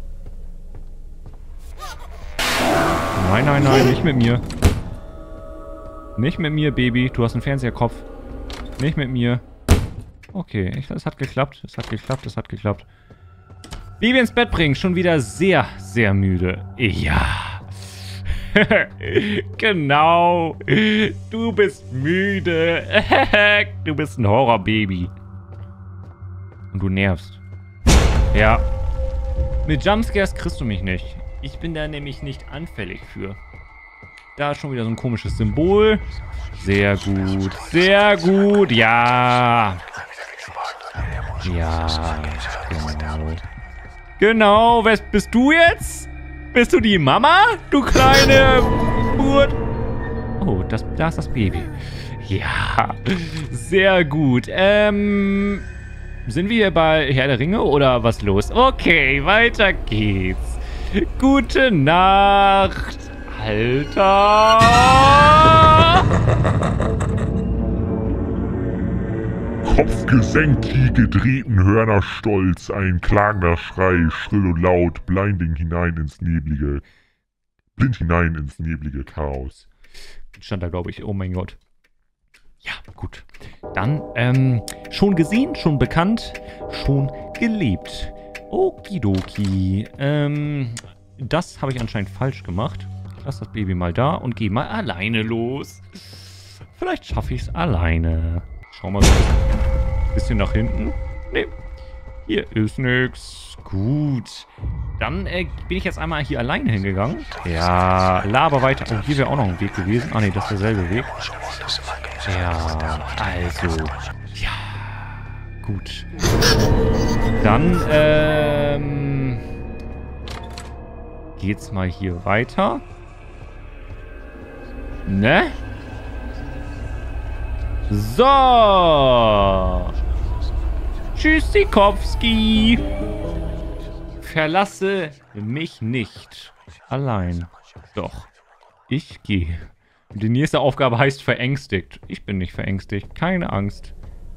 Nein, nein, nein, nicht mit mir. Nicht mit mir, Baby. Du hast einen Fernseherkopf. Nicht mit mir. Okay, ich, es hat geklappt. Es hat geklappt, es hat geklappt. Baby ins Bett bringen. Schon wieder sehr, sehr müde. Ja. Genau. Du bist müde. Du bist ein Horrorbaby. Und du nervst. Ja. Mit Jumpscares kriegst du mich nicht. Ich bin da nämlich nicht anfällig für. Da ist schon wieder so ein komisches Symbol. Sehr gut. Sehr gut. Ja. Ja. Genau. Genau. Wer bist du jetzt? Bist du die Mama? Du kleine Burt. Oh, das, da ist das Baby. Ja. Sehr gut. Ähm... Sind wir hier bei Herr der Ringe oder was los? Okay, weiter geht's. Gute Nacht. Alter! Kopf gesenkt, die gedrehten Hörner stolz, ein klagender Schrei, schrill und laut, blinding hinein ins neblige, blind hinein ins neblige Chaos. Stand da, glaube ich. Oh mein Gott. Ja, gut. Dann, ähm, schon gesehen, schon bekannt, schon gelebt. Okidoki. Ähm, das habe ich anscheinend falsch gemacht. Lass das Baby mal da und geh mal alleine los. Vielleicht schaffe ich es alleine. Schau mal so ein bisschen nach hinten. Nee, hier ist nix. Gut. Dann äh, bin ich jetzt einmal hier alleine hingegangen. Ja, laber weiter. Oh, hier wäre auch noch ein Weg gewesen. Ah, nee, das ist derselbe Weg. Ja, also. Ja, gut. Dann, ähm... geht's mal hier weiter. Ne? So. Tschüssikowski. Verlasse mich nicht. Allein. Doch. Ich gehe. Und die nächste Aufgabe heißt verängstigt. Ich bin nicht verängstigt. Keine Angst.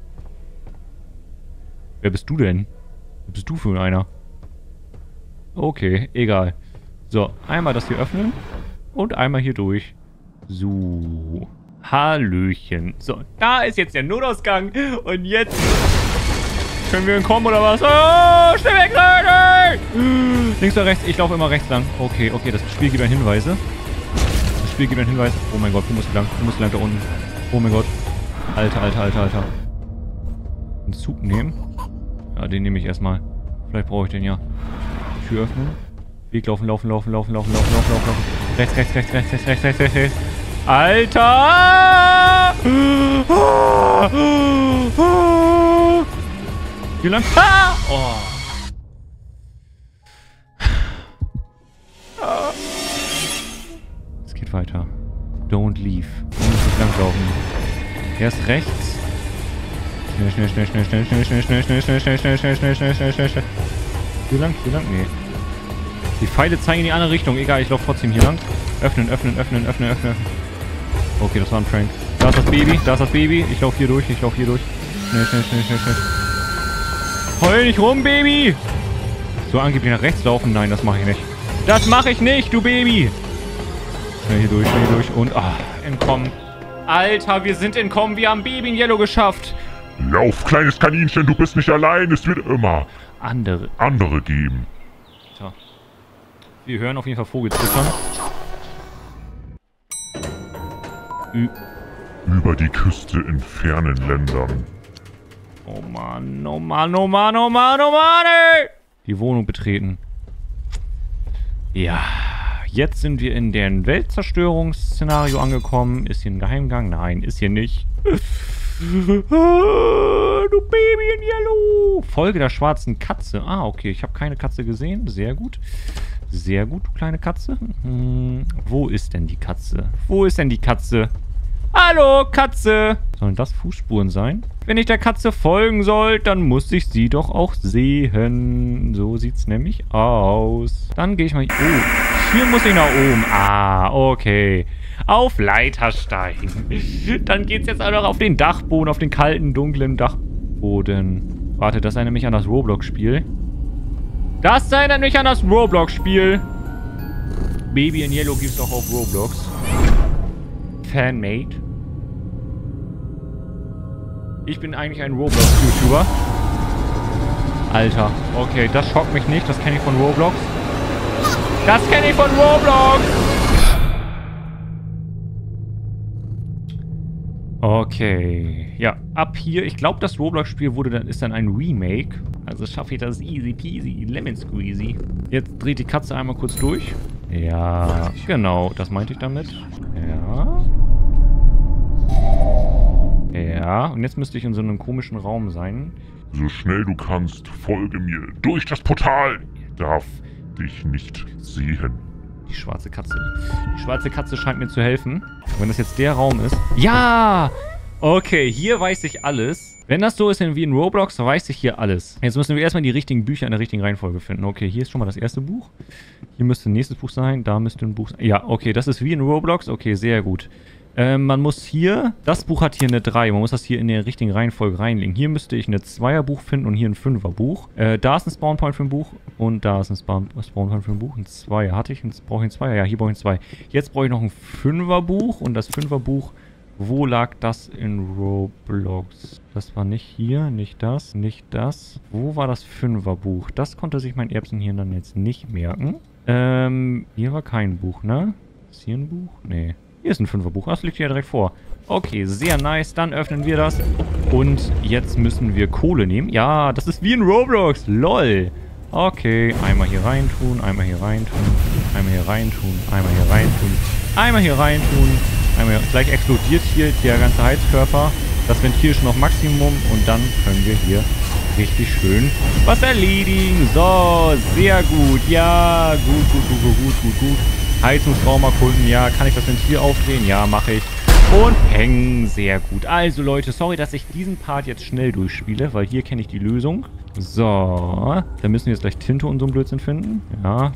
Wer bist du denn? Wer bist du für einer? Okay, egal. So, einmal das hier öffnen. Und einmal hier durch. So. Hallöchen. So, da ist jetzt der Notausgang. Und jetzt können wir entkommen oder was? Oh, schnell weg, Leute! Links oder rechts? Ich laufe immer rechts lang. Okay, okay, das Spiel gibt mir Hinweise. Das Spiel gibt mir Hinweise. Oh mein Gott, du musst lang. Du musst lang da unten. Oh mein Gott. Alter, alter, alter, alter. Einen Zug nehmen. Ja, den nehme ich erstmal. Vielleicht brauche ich den ja. Tür öffnen. Weg laufen, laufen, laufen, laufen, laufen, laufen, laufen, laufen, laufen. Rechts, rechts, rechts, rechts, rechts, rechts, rechts, rechts, rechts. Alter! Wie lang? Ah! Oh. Es geht weiter. Don't leave. Du musst nicht langlaufen. Erst rechts. Schnell, schnell, schnell, schnell, schnell, schnell, schnell, schnell, schnell, schnell, schnell, schnell, schnell, schnell, schnell, schnell, schnell, schnell. Hier lang, hier lang? Nee. Die Pfeile zeigen in die andere Richtung. Egal, ich laufe trotzdem hier lang. Öffnen, öffnen, öffnen, öffnen, öffnen. Okay, das war ein Prank. Da ist das Baby, da ist das Baby. Ich laufe hier durch, ich laufe hier durch. Schnell, schnell, schnell, schnell, schnell. Heul nicht rum, Baby! So angeblich nach rechts laufen? Nein, das mache ich nicht. Das mache ich nicht, du Baby. Schnell hier durch, schnell hier durch. Und, ah, entkommen. Alter, wir sind entkommen. Wir haben Baby in Yellow geschafft. Lauf, kleines Kaninchen, du bist nicht allein. Es wird immer Andere. andere geben. Tja. Wir hören auf jeden Fall Vogelzwitschern. Ü Über die Küste in fernen Ländern. Oh Mann, oh Mann, oh Mann, oh Mann, oh Mann, ey! Die Wohnung betreten. Ja, jetzt sind wir in dem Weltzerstörungsszenario angekommen. Ist hier ein Geheimgang? Nein, ist hier nicht. Du Baby in Yellow. Folge der schwarzen Katze. Ah, okay, ich habe keine Katze gesehen. Sehr gut. Sehr gut, du kleine Katze. Hm, wo ist denn die Katze? Wo ist denn die Katze? Hallo, Katze! Sollen das Fußspuren sein? Wenn ich der Katze folgen soll, dann muss ich sie doch auch sehen. So sieht's nämlich aus. Dann gehe ich mal... Oh, hier muss ich nach oben. Ah, okay. Auf Leiter steigen. Dann geht's jetzt auch noch auf den Dachboden, auf den kalten, dunklen Dachboden. Warte, das erinnert mich an das Roblox-Spiel. Das erinnert mich an das Roblox-Spiel. Baby in Yellow gibt's auch auf Roblox. Fanmade. Ich bin eigentlich ein Roblox-YouTuber. Alter, okay, das schockt mich nicht. Das kenne ich von Roblox. Das kenne ich von Roblox! Okay. Ja, ab hier. Ich glaube, das Roblox-Spiel wurde dann, ist dann ein Remake. Also schaffe ich das easy peasy, lemon squeezy. Jetzt dreht die Katze einmal kurz durch. Ja, genau. Das meinte ich damit. Ja. Ja, und jetzt müsste ich in so einem komischen Raum sein. So schnell du kannst, folge mir durch das Portal. Ich darf dich nicht sehen. Die schwarze Katze. Die schwarze Katze scheint mir zu helfen. Wenn das jetzt der Raum ist. Ja! Okay, hier weiß ich alles. Wenn das so ist wie in Roblox, weiß ich hier alles. Jetzt müssen wir erstmal die richtigen Bücher in der richtigen Reihenfolge finden. Okay, hier ist schon mal das erste Buch. Hier müsste ein nächstes Buch sein. Da müsste ein Buch sein. Ja, okay, das ist wie in Roblox. Okay, sehr gut. Ähm, man muss hier... Das Buch hat hier eine drei. Man muss das hier in der richtigen Reihenfolge reinlegen. Hier müsste ich eine Zweierbuch finden und hier ein Fünferbuch. Äh, da ist ein Spawnpoint für ein Buch und da ist ein Spawn Spawnpoint für ein Buch. Ein Zweier hatte ich. Jetzt brauche ich ein Zweier. Ja, hier brauche ich ein Zwei. Jetzt brauche ich noch ein Fünferbuch und das Fünferbuch... Wo lag das in Roblox? Das war nicht hier, nicht das, nicht das. Wo war das Fünferbuch? Das konnte sich mein Erbsenhirn dann jetzt nicht merken. Ähm, hier war kein Buch, ne? Ist hier ein Buch? Nee. Hier ist ein Fünferbuch. Das liegt hier direkt vor. Okay, sehr nice. Dann öffnen wir das. Und jetzt müssen wir Kohle nehmen. Ja, das ist wie in Roblox. Lol. Okay, einmal hier rein tun, einmal hier rein tun, einmal hier rein tun, einmal hier rein tun, einmal hier rein tun. Einmal, gleich explodiert hier der ganze Heizkörper. Das Ventil ist schon auf Maximum und dann können wir hier richtig schön was erledigen. So, sehr gut. Ja, gut, gut, gut, gut, gut, gut. Heizungsraum erkunden. Ja, kann ich das Ventil aufdrehen? Ja, mache ich. Und peng, sehr gut. Also Leute, sorry, dass ich diesen Part jetzt schnell durchspiele, weil hier kenne ich die Lösung. So, dann müssen wir jetzt gleich Tinte und so einen Blödsinn finden. Ja.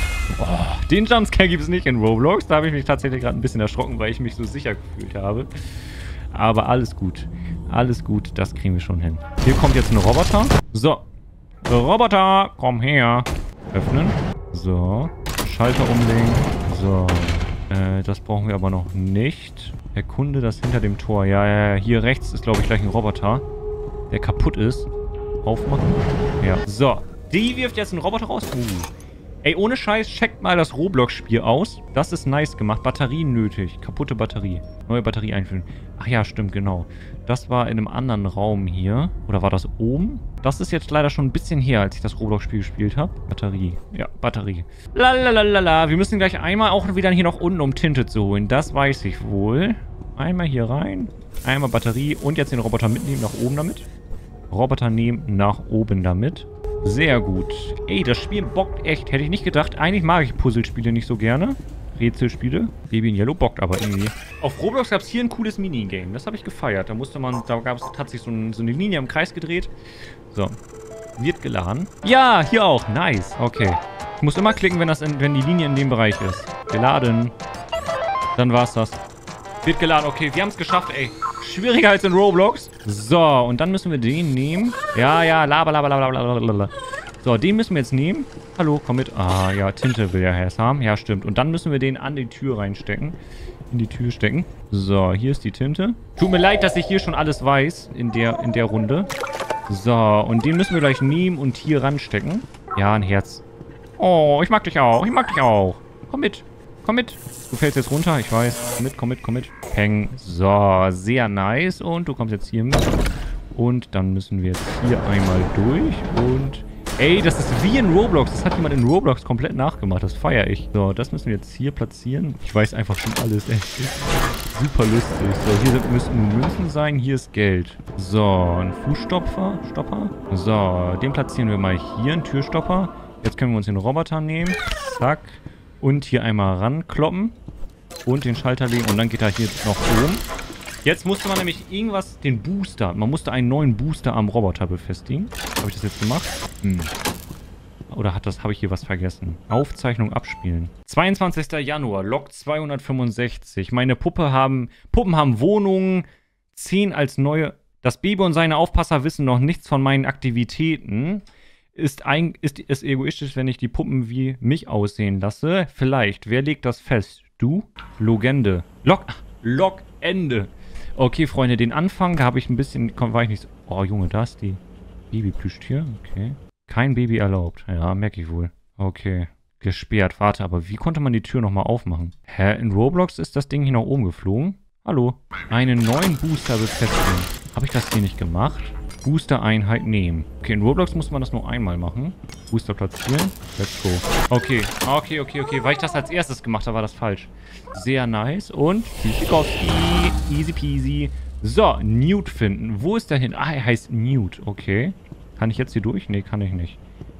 Oh, den Jumpscare gibt es nicht in Roblox. Da habe ich mich tatsächlich gerade ein bisschen erschrocken, weil ich mich so sicher gefühlt habe. Aber alles gut. Alles gut, das kriegen wir schon hin. Hier kommt jetzt ein Roboter. So. Roboter, komm her. Öffnen. So. Schalter umlegen. So. Äh, das brauchen wir aber noch nicht. Erkunde das hinter dem Tor. Ja, ja, ja. Hier rechts ist, glaube ich, gleich ein Roboter, der kaputt ist. Aufmachen. Ja. So. Die wirft jetzt einen Roboter raus. Uh. Ey, ohne Scheiß, checkt mal das Roblox-Spiel aus. Das ist nice gemacht. Batterien nötig. Kaputte Batterie. Neue Batterie einfüllen. Ach ja, stimmt, genau. Das war in einem anderen Raum hier. Oder war das oben? Das ist jetzt leider schon ein bisschen her, als ich das Roblox-Spiel gespielt habe. Batterie. Ja, Batterie. Lalalala. Wir müssen gleich einmal auch wieder hier noch unten, um Tinte zu holen. Das weiß ich wohl. Einmal hier rein. Einmal Batterie. Und jetzt den Roboter mitnehmen, nach oben damit. Roboter nehmen, nach oben damit. Sehr gut. Ey, das Spiel bockt echt. Hätte ich nicht gedacht. Eigentlich mag ich Puzzlespiele nicht so gerne. Rätselspiele. Baby in Yellow bockt aber irgendwie. Auf Roblox gab es hier ein cooles Minigame. Das habe ich gefeiert. Da musste man, da gab es tatsächlich so, ein, so eine Linie im Kreis gedreht. So. Wird geladen. Ja, hier auch. Nice. Okay. Ich muss immer klicken, wenn, das in, wenn die Linie in dem Bereich ist. Geladen. Dann war's das. Wird geladen. Okay, wir haben es geschafft, ey. Schwieriger als in Roblox. So, und dann müssen wir den nehmen. Ja, ja, laber, laber, laber, laber, laber. So, den müssen wir jetzt nehmen. Hallo, komm mit. Ah, ja, Tinte will ja erst haben. Ja, stimmt. Und dann müssen wir den an die Tür reinstecken. In die Tür stecken. So, hier ist die Tinte. Tut mir leid, dass ich hier schon alles weiß in der, in der Runde. So, und den müssen wir gleich nehmen und hier ranstecken. Ja, ein Herz. Oh, ich mag dich auch. Ich mag dich auch. Komm mit. Komm mit. Du fällst jetzt runter, ich weiß. Komm mit, komm mit, komm mit. Peng. So, sehr nice. Und du kommst jetzt hier mit. Und dann müssen wir jetzt hier einmal durch. Und... Ey, das ist wie in Roblox. Das hat jemand in Roblox komplett nachgemacht. Das feiere ich. So, das müssen wir jetzt hier platzieren. Ich weiß einfach schon alles, ey. Super lustig. So, hier sind, müssen Münzen sein. Hier ist Geld. So, ein Fußstopfer. Stopper. So, den platzieren wir mal hier. Ein Türstopper. Jetzt können wir uns den Roboter nehmen. Zack. Und hier einmal rankloppen. Und den Schalter legen. Und dann geht er hier noch oben. Jetzt musste man nämlich irgendwas, den Booster, man musste einen neuen Booster am Roboter befestigen. Habe ich das jetzt gemacht? Hm. Oder hat das, habe ich hier was vergessen? Aufzeichnung abspielen. zweiundzwanzigster Januar, Log zweihundertfünfundsechzig. Meine Puppe haben, Puppen haben Wohnungen, zehn als neue. Das Baby und seine Aufpasser wissen noch nichts von meinen Aktivitäten. Ist, ein, ist es egoistisch, wenn ich die Puppen wie mich aussehen lasse? Vielleicht. Wer legt das fest? Du? Logende. Log, Log Ende. Okay, Freunde, den Anfang, da habe ich ein bisschen, komm, war ich nicht so... Oh, Junge, da ist die Babyplüschtier. Okay. Kein Baby erlaubt. Ja, merke ich wohl. Okay. Gesperrt. Warte, aber wie konnte man die Tür nochmal aufmachen? Hä, in Roblox ist das Ding hier nach oben geflogen? Hallo. Einen neuen Booster befestigen. Habe ich das hier nicht gemacht? Booster-Einheit nehmen. Okay, in Roblox muss man das nur einmal machen. Booster platzieren. Let's go. Okay, okay, okay, okay. Weil ich das als erstes gemacht habe, war das falsch. Sehr nice. Und Tschüssikowski. Easy peasy. So, Newt finden. Wo ist der hin? Ah, er heißt Newt. Okay. Kann ich jetzt hier durch? Nee, kann ich nicht.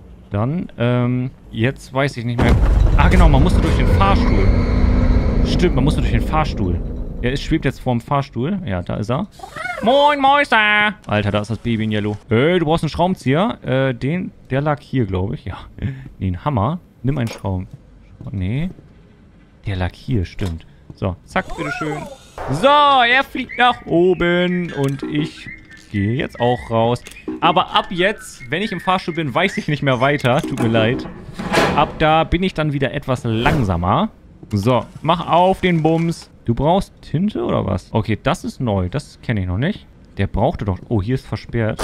Dann, ähm, jetzt weiß ich nicht mehr. Ah, genau, man musste durch den Fahrstuhl. Stimmt, man musste durch den Fahrstuhl. Er ist, schwebt jetzt vorm Fahrstuhl. Ja, da ist er. Moin, Mäuser! Alter, da ist das Baby in Yellow. Ey, du brauchst einen Schraubenzieher. Äh, den, der lag hier, glaube ich. Ja. Nee, ein Hammer. Nimm einen Schrauben. Nee. Der lag hier, stimmt. So, zack, bitteschön. So, er fliegt nach oben. Und ich gehe jetzt auch raus. Aber ab jetzt, wenn ich im Fahrstuhl bin, weiß ich nicht mehr weiter. Tut mir leid. Ab da bin ich dann wieder etwas langsamer. So, mach auf den Bums. Du brauchst Tinte oder was? Okay, das ist neu. Das kenne ich noch nicht. Der brauchte doch... Oh, hier ist versperrt.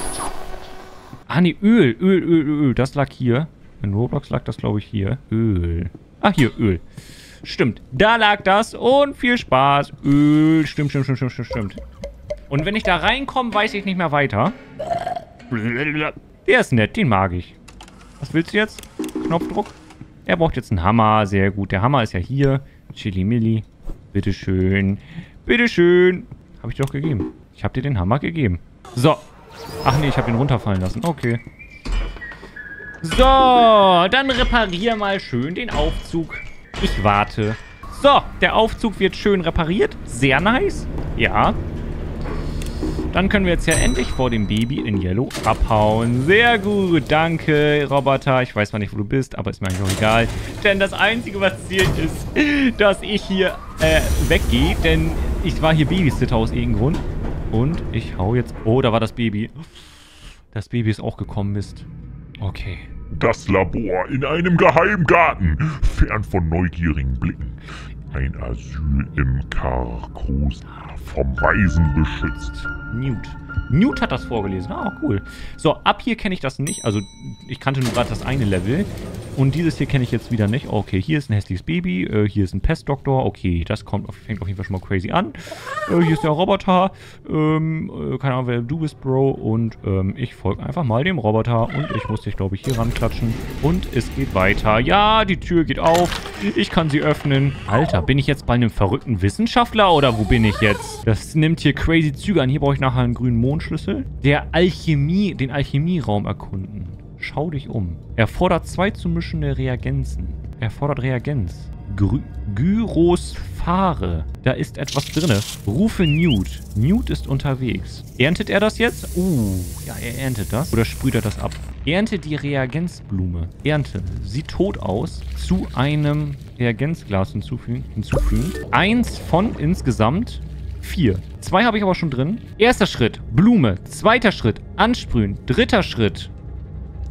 Ah, nee, Öl. Öl, Öl, Öl. Das lag hier. In Roblox lag das, glaube ich, hier. Öl. Ah, hier, Öl. Stimmt. Da lag das. Und viel Spaß. Öl. Stimmt, stimmt, stimmt, stimmt, stimmt, stimmt. Und wenn ich da reinkomme, weiß ich nicht mehr weiter. Der ist nett. Den mag ich. Was willst du jetzt? Knopfdruck? Er braucht jetzt einen Hammer. Sehr gut. Der Hammer ist ja hier. Chili Milli. Bitteschön. Bitteschön. Habe ich dir doch gegeben. Ich habe dir den Hammer gegeben. So. Ach nee, ich habe ihn runterfallen lassen. Okay. So, dann reparier mal schön den Aufzug. Ich warte. So, der Aufzug wird schön repariert. Sehr nice. Ja. Dann können wir jetzt ja endlich vor dem Baby in Yellow abhauen. Sehr gut, danke, Roboter. Ich weiß zwar nicht, wo du bist, aber ist mir eigentlich auch egal. Denn das Einzige, was zählt, ist, dass ich hier äh, weggehe. Denn ich war hier Babysitter aus irgendeinem Grund. Und ich hau jetzt... Oh, da war das Baby. Das Baby ist auch gekommen, Mist. Okay. Das Labor in einem Geheimgarten, fern von neugierigen Blicken. Ein Asyl im Karkos, vom Weisen beschützt. Newt. Newt hat das vorgelesen. Ah, cool. So, ab hier kenne ich das nicht. Also, ich kannte nur gerade das eine Level. Und dieses hier kenne ich jetzt wieder nicht. Okay, hier ist ein hässliches Baby. Äh, hier ist ein Pestdoktor. Okay, das kommt auf, fängt auf jeden Fall schon mal crazy an. Äh, hier ist der Roboter. Ähm, äh, keine Ahnung, wer du bist, Bro. Und ähm, ich folge einfach mal dem Roboter. Und ich muss dich, glaube ich, hier ranklatschen. Und es geht weiter. Ja, die Tür geht auf. Ich kann sie öffnen. Alter, bin ich jetzt bei einem verrückten Wissenschaftler oder wo bin ich jetzt? Das nimmt hier crazy Züge an. Hier brauche ich nachher einen grünen Mondschlüssel. Der Alchemie, den Alchemieraum erkunden. Schau dich um. Erfordert zwei zu mischende Reagenzen. Erfordert Reagenz. Gry Gyrosphere. Da ist etwas drin. Rufe Newt. Newt ist unterwegs. Erntet er das jetzt? Uh, ja, er erntet das. Oder sprüht er das ab? Ernte die Reagenzblume. Ernte. Sieht tot aus. Zu einem Reagenzglas hinzufügen. hinzufügen. Eins von insgesamt vier. Zwei habe ich aber schon drin. Erster Schritt. Blume. Zweiter Schritt. Ansprühen. Dritter Schritt.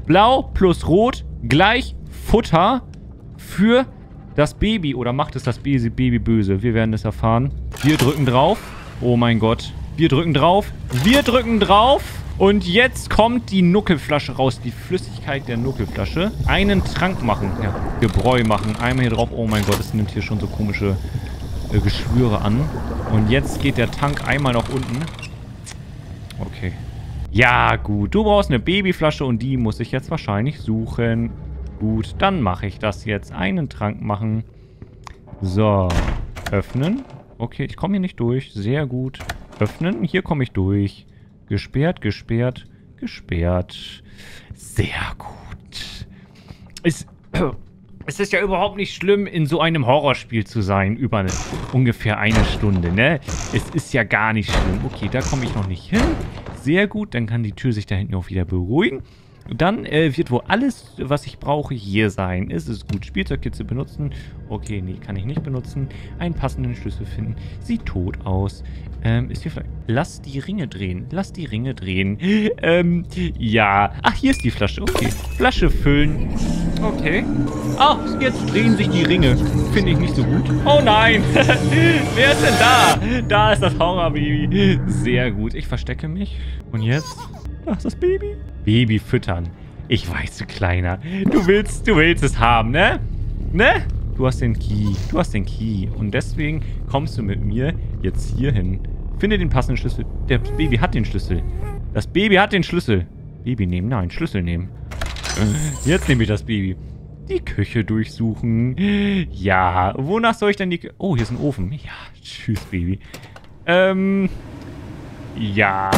Blau plus Rot gleich Futter für das Baby. Oder macht es das Baby böse? Wir werden es erfahren. Wir drücken drauf. Oh mein Gott. Wir drücken drauf. Wir drücken drauf. Und jetzt kommt die Nuckelflasche raus. Die Flüssigkeit der Nuckelflasche. Einen Trank machen. Ja, Gebräu machen. Einmal hier drauf. Oh mein Gott, es nimmt hier schon so komische äh, Geschwüre an. Und jetzt geht der Tank einmal nach unten. Okay. Ja, gut. Du brauchst eine Babyflasche und die muss ich jetzt wahrscheinlich suchen. Gut, dann mache ich das jetzt. Einen Trank machen. So. Öffnen. Okay, ich komme hier nicht durch. Sehr gut. Öffnen. Hier komme ich durch. Gesperrt, gesperrt, gesperrt. Sehr gut. Es, es ist ja überhaupt nicht schlimm, in so einem Horrorspiel zu sein. Über eine, ungefähr eine Stunde, ne? Es ist ja gar nicht schlimm. Okay, da komme ich noch nicht hin. Sehr gut, dann kann die Tür sich da hinten auch wieder beruhigen. Dann äh, wird wohl alles, was ich brauche, hier sein. Ist es gut, Spielzeugkiste benutzen? Okay, nee, kann ich nicht benutzen. Einen passenden Schlüssel finden. Sieht tot aus. Ähm, ist hier vielleicht... Lass die Ringe drehen. Lass die Ringe drehen. Ähm, ja. Ach, hier ist die Flasche. Okay. Flasche füllen. Okay. Ach, jetzt drehen sich die Ringe. Finde ich nicht so gut. Oh nein. Wer ist denn da? Da ist das Horrorbaby. Sehr gut. Ich verstecke mich. Und jetzt... Da ist das Baby. Baby füttern. Ich weiß, du Kleiner. Du willst, du willst es haben, ne? Ne? Du hast den Key. Du hast den Key. Und deswegen kommst du mit mir jetzt hier hin. Finde den passenden Schlüssel. Das Baby hat den Schlüssel. Das Baby hat den Schlüssel. Baby nehmen? Nein, Schlüssel nehmen. Jetzt nehme ich das Baby. Die Küche durchsuchen. Ja. Wonach soll ich denn die... Kü oh, hier ist ein Ofen. Ja. Tschüss, Baby. Ähm... Ja...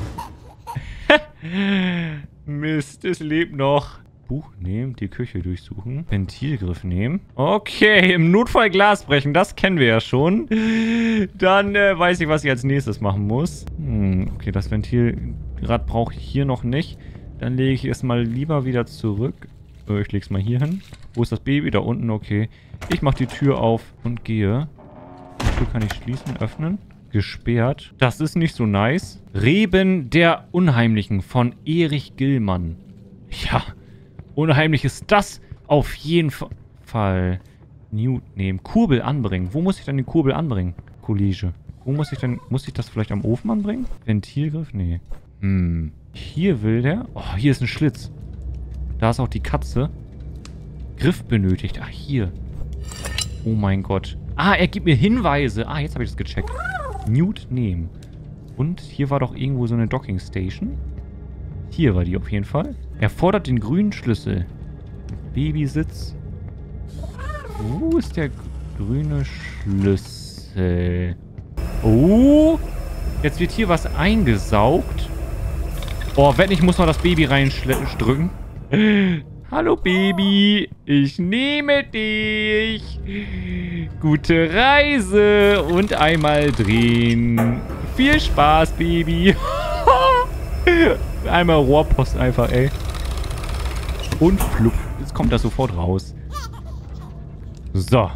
Mist, es lebt noch. Buch nehmen, die Küche durchsuchen. Ventilgriff nehmen. Okay, im Notfall Glas brechen, das kennen wir ja schon. Dann äh, weiß ich, was ich als nächstes machen muss. Hm, okay, das Ventilrad brauche ich hier noch nicht. Dann lege ich es mal lieber wieder zurück. Äh, ich lege es mal hier hin. Wo ist das Baby? Da unten, okay. Ich mache die Tür auf und gehe. Die Tür kann ich schließen, öffnen. Gesperrt. Das ist nicht so nice. Reben der Unheimlichen von Erich Gillmann. Ja, unheimlich ist das auf jeden Fall. Newt nehmen. Kurbel anbringen. Wo muss ich denn die Kurbel anbringen? Kollege. Wo muss ich denn... Muss ich das vielleicht am Ofen anbringen? Ventilgriff? Nee. Hm. Hier will der... Oh, hier ist ein Schlitz. Da ist auch die Katze. Griff benötigt. Ach, hier. Oh mein Gott. Ah, er gibt mir Hinweise. Ah, jetzt habe ich das gecheckt. Newt nehmen. Und hier war doch irgendwo so eine Docking Station. Hier war die auf jeden Fall. Er fordert den grünen Schlüssel. Babysitz. Wo ist der grüne Schlüssel? Oh. Jetzt wird hier was eingesaugt. Oh, wenn nicht, muss man das Baby reindrücken. Hallo Baby, ich nehme dich. Gute Reise und einmal drehen. Viel Spaß, Baby. Einmal Rohrpost einfach, ey. Und flupp. Jetzt kommt das sofort raus. So.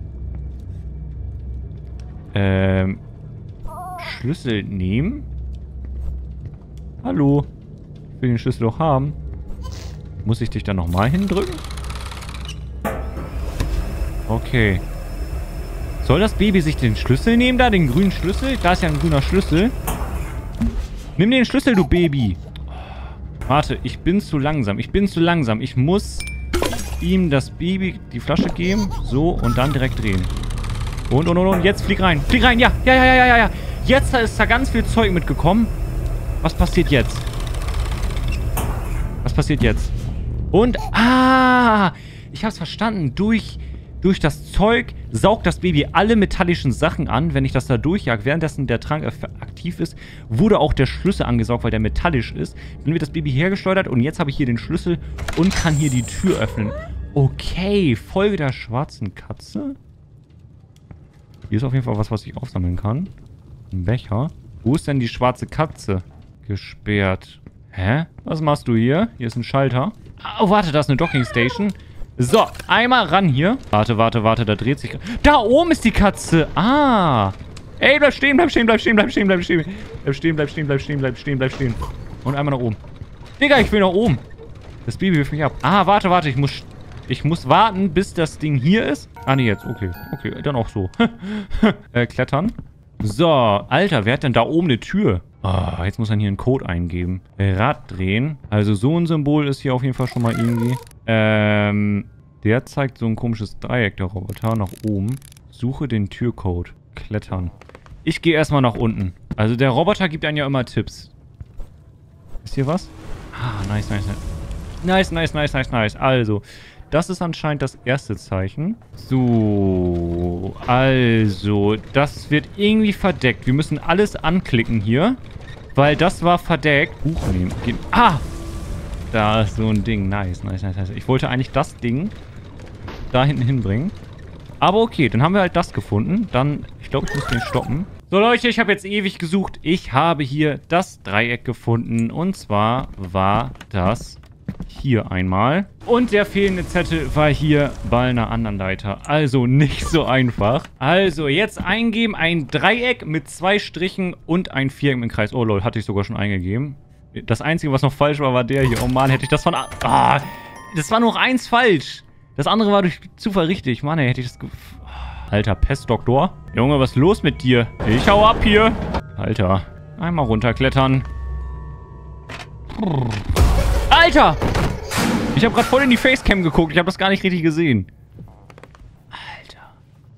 Ähm. Schlüssel nehmen. Hallo. Ich will den Schlüssel doch haben. Muss ich dich dann nochmal hindrücken? Okay. Soll das Baby sich den Schlüssel nehmen da? Den grünen Schlüssel? Da ist ja ein grüner Schlüssel. Nimm den Schlüssel, du Baby. Warte, ich bin zu langsam. Ich bin zu langsam. Ich muss ihm das Baby die Flasche geben. So, und dann direkt drehen. Und, und, und, und. Jetzt flieg rein. Flieg rein, ja. Ja, ja, ja, ja, ja. Jetzt ist da ganz viel Zeug mitgekommen. Was passiert jetzt? Was passiert jetzt? Und, ah, ich hab's verstanden. Durch, durch das Zeug saugt das Baby alle metallischen Sachen an, wenn ich das da durchjage. Währenddessen der Trank aktiv ist, wurde auch der Schlüssel angesaugt, weil der metallisch ist. Dann wird das Baby hergesteuert und jetzt habe ich hier den Schlüssel und kann hier die Tür öffnen. Okay, Folge der schwarzen Katze. Hier ist auf jeden Fall was, was ich aufsammeln kann. Ein Becher. Wo ist denn die schwarze Katze? Gesperrt. Hä? Was machst du hier? Hier ist ein Schalter. Oh, warte, da ist eine Docking Station. So, einmal ran hier. Warte, warte, warte, da dreht sich... Da oben ist die Katze. Ah. Ey, bleib stehen, bleib stehen, bleib stehen, bleib stehen, bleib stehen. Bleib stehen, bleib stehen, bleib stehen, bleib stehen, bleib stehen. Und einmal nach oben. Digga, ich will nach oben. Das Baby wirft mich ab. Ah, warte, warte. Ich muss, ich muss warten, bis das Ding hier ist. Ah, nee, jetzt. Okay. Okay, dann auch so. äh, klettern. So. Alter, wer hat denn da oben eine Tür? Oh, jetzt muss man hier einen Code eingeben. Rad drehen. Also so ein Symbol ist hier auf jeden Fall schon mal irgendwie. Ähm, der zeigt so ein komisches Dreieck, der Roboter, nach oben. Suche den Türcode. Klettern. Ich gehe erstmal nach unten. Also der Roboter gibt einem ja immer Tipps. Ist hier was? Ah, nice, nice, nice. Nice, nice, nice, nice, nice. Also, das ist anscheinend das erste Zeichen. So, also, das wird irgendwie verdeckt. Wir müssen alles anklicken hier, weil das war verdeckt. Buch nehmen. Gehen. Ah! Da ist so ein Ding. Nice, nice, nice, nice. Ich wollte eigentlich das Ding da hinten hinbringen. Aber okay, dann haben wir halt das gefunden. Dann, ich glaube, ich muss den stoppen. So, Leute, ich habe jetzt ewig gesucht. Ich habe hier das Dreieck gefunden. Und zwar war das hier einmal. Und der fehlende Zettel war hier bei einer anderen Leiter. Also nicht so einfach. Also jetzt eingeben, ein Dreieck mit zwei Strichen und ein Viereck im Kreis. Oh lol, hatte ich sogar schon eingegeben. Das Einzige, was noch falsch war, war der hier. Oh Mann, hätte ich das von... Ah, das war nur noch eins falsch. Das andere war durch Zufall richtig. Mann, ey, hätte ich das... Alter, Pestdoktor. Junge, was ist los mit dir? Ich hau ab hier. Alter, einmal runterklettern. Alter! Ich habe gerade voll in die Facecam geguckt. Ich habe das gar nicht richtig gesehen. Alter.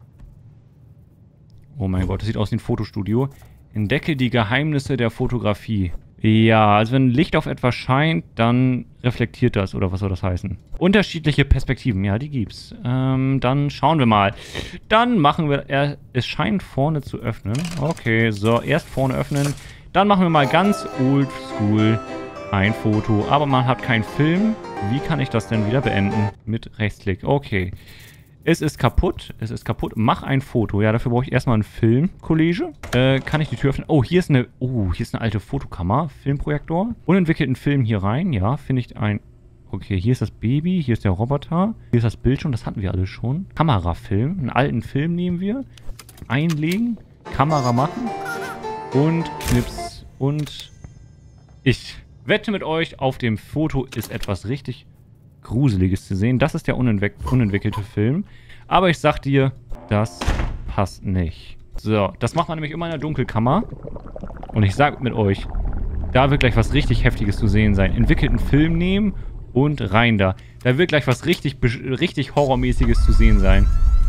Oh mein Gott, das sieht aus wie ein Fotostudio. Entdecke die Geheimnisse der Fotografie. Ja, also wenn Licht auf etwas scheint, dann reflektiert das, oder was soll das heißen? Unterschiedliche Perspektiven, ja, die gibt's. Ähm, dann schauen wir mal. Dann machen wir, er, es scheint vorne zu öffnen. Okay, so, erst vorne öffnen. Dann machen wir mal ganz oldschool ein Foto, aber man hat keinen Film. Wie kann ich das denn wieder beenden? Mit Rechtsklick, okay. Es ist kaputt. Es ist kaputt. Mach ein Foto. Ja, dafür brauche ich erstmal einen Film, Kollege. Äh, kann ich die Tür öffnen? Oh, hier ist eine... Oh, hier ist eine alte Fotokammer. Filmprojektor. Unentwickelten Film hier rein. Ja, finde ich ein... Okay, hier ist das Baby. Hier ist der Roboter. Hier ist das Bildschirm. Das hatten wir alles schon. Kamerafilm. Einen alten Film nehmen wir. Einlegen. Kamera machen. Und Knips. Und... Ich wette mit euch, auf dem Foto ist etwas richtig... Gruseliges zu sehen. Das ist der unentwick unentwickelte Film. Aber ich sag dir, das passt nicht. So, das macht man nämlich immer in der Dunkelkammer. Und ich sag mit euch, da wird gleich was richtig Heftiges zu sehen sein. Entwickelten Film nehmen und rein da. Da wird gleich was richtig, richtig Horrormäßiges zu sehen sein.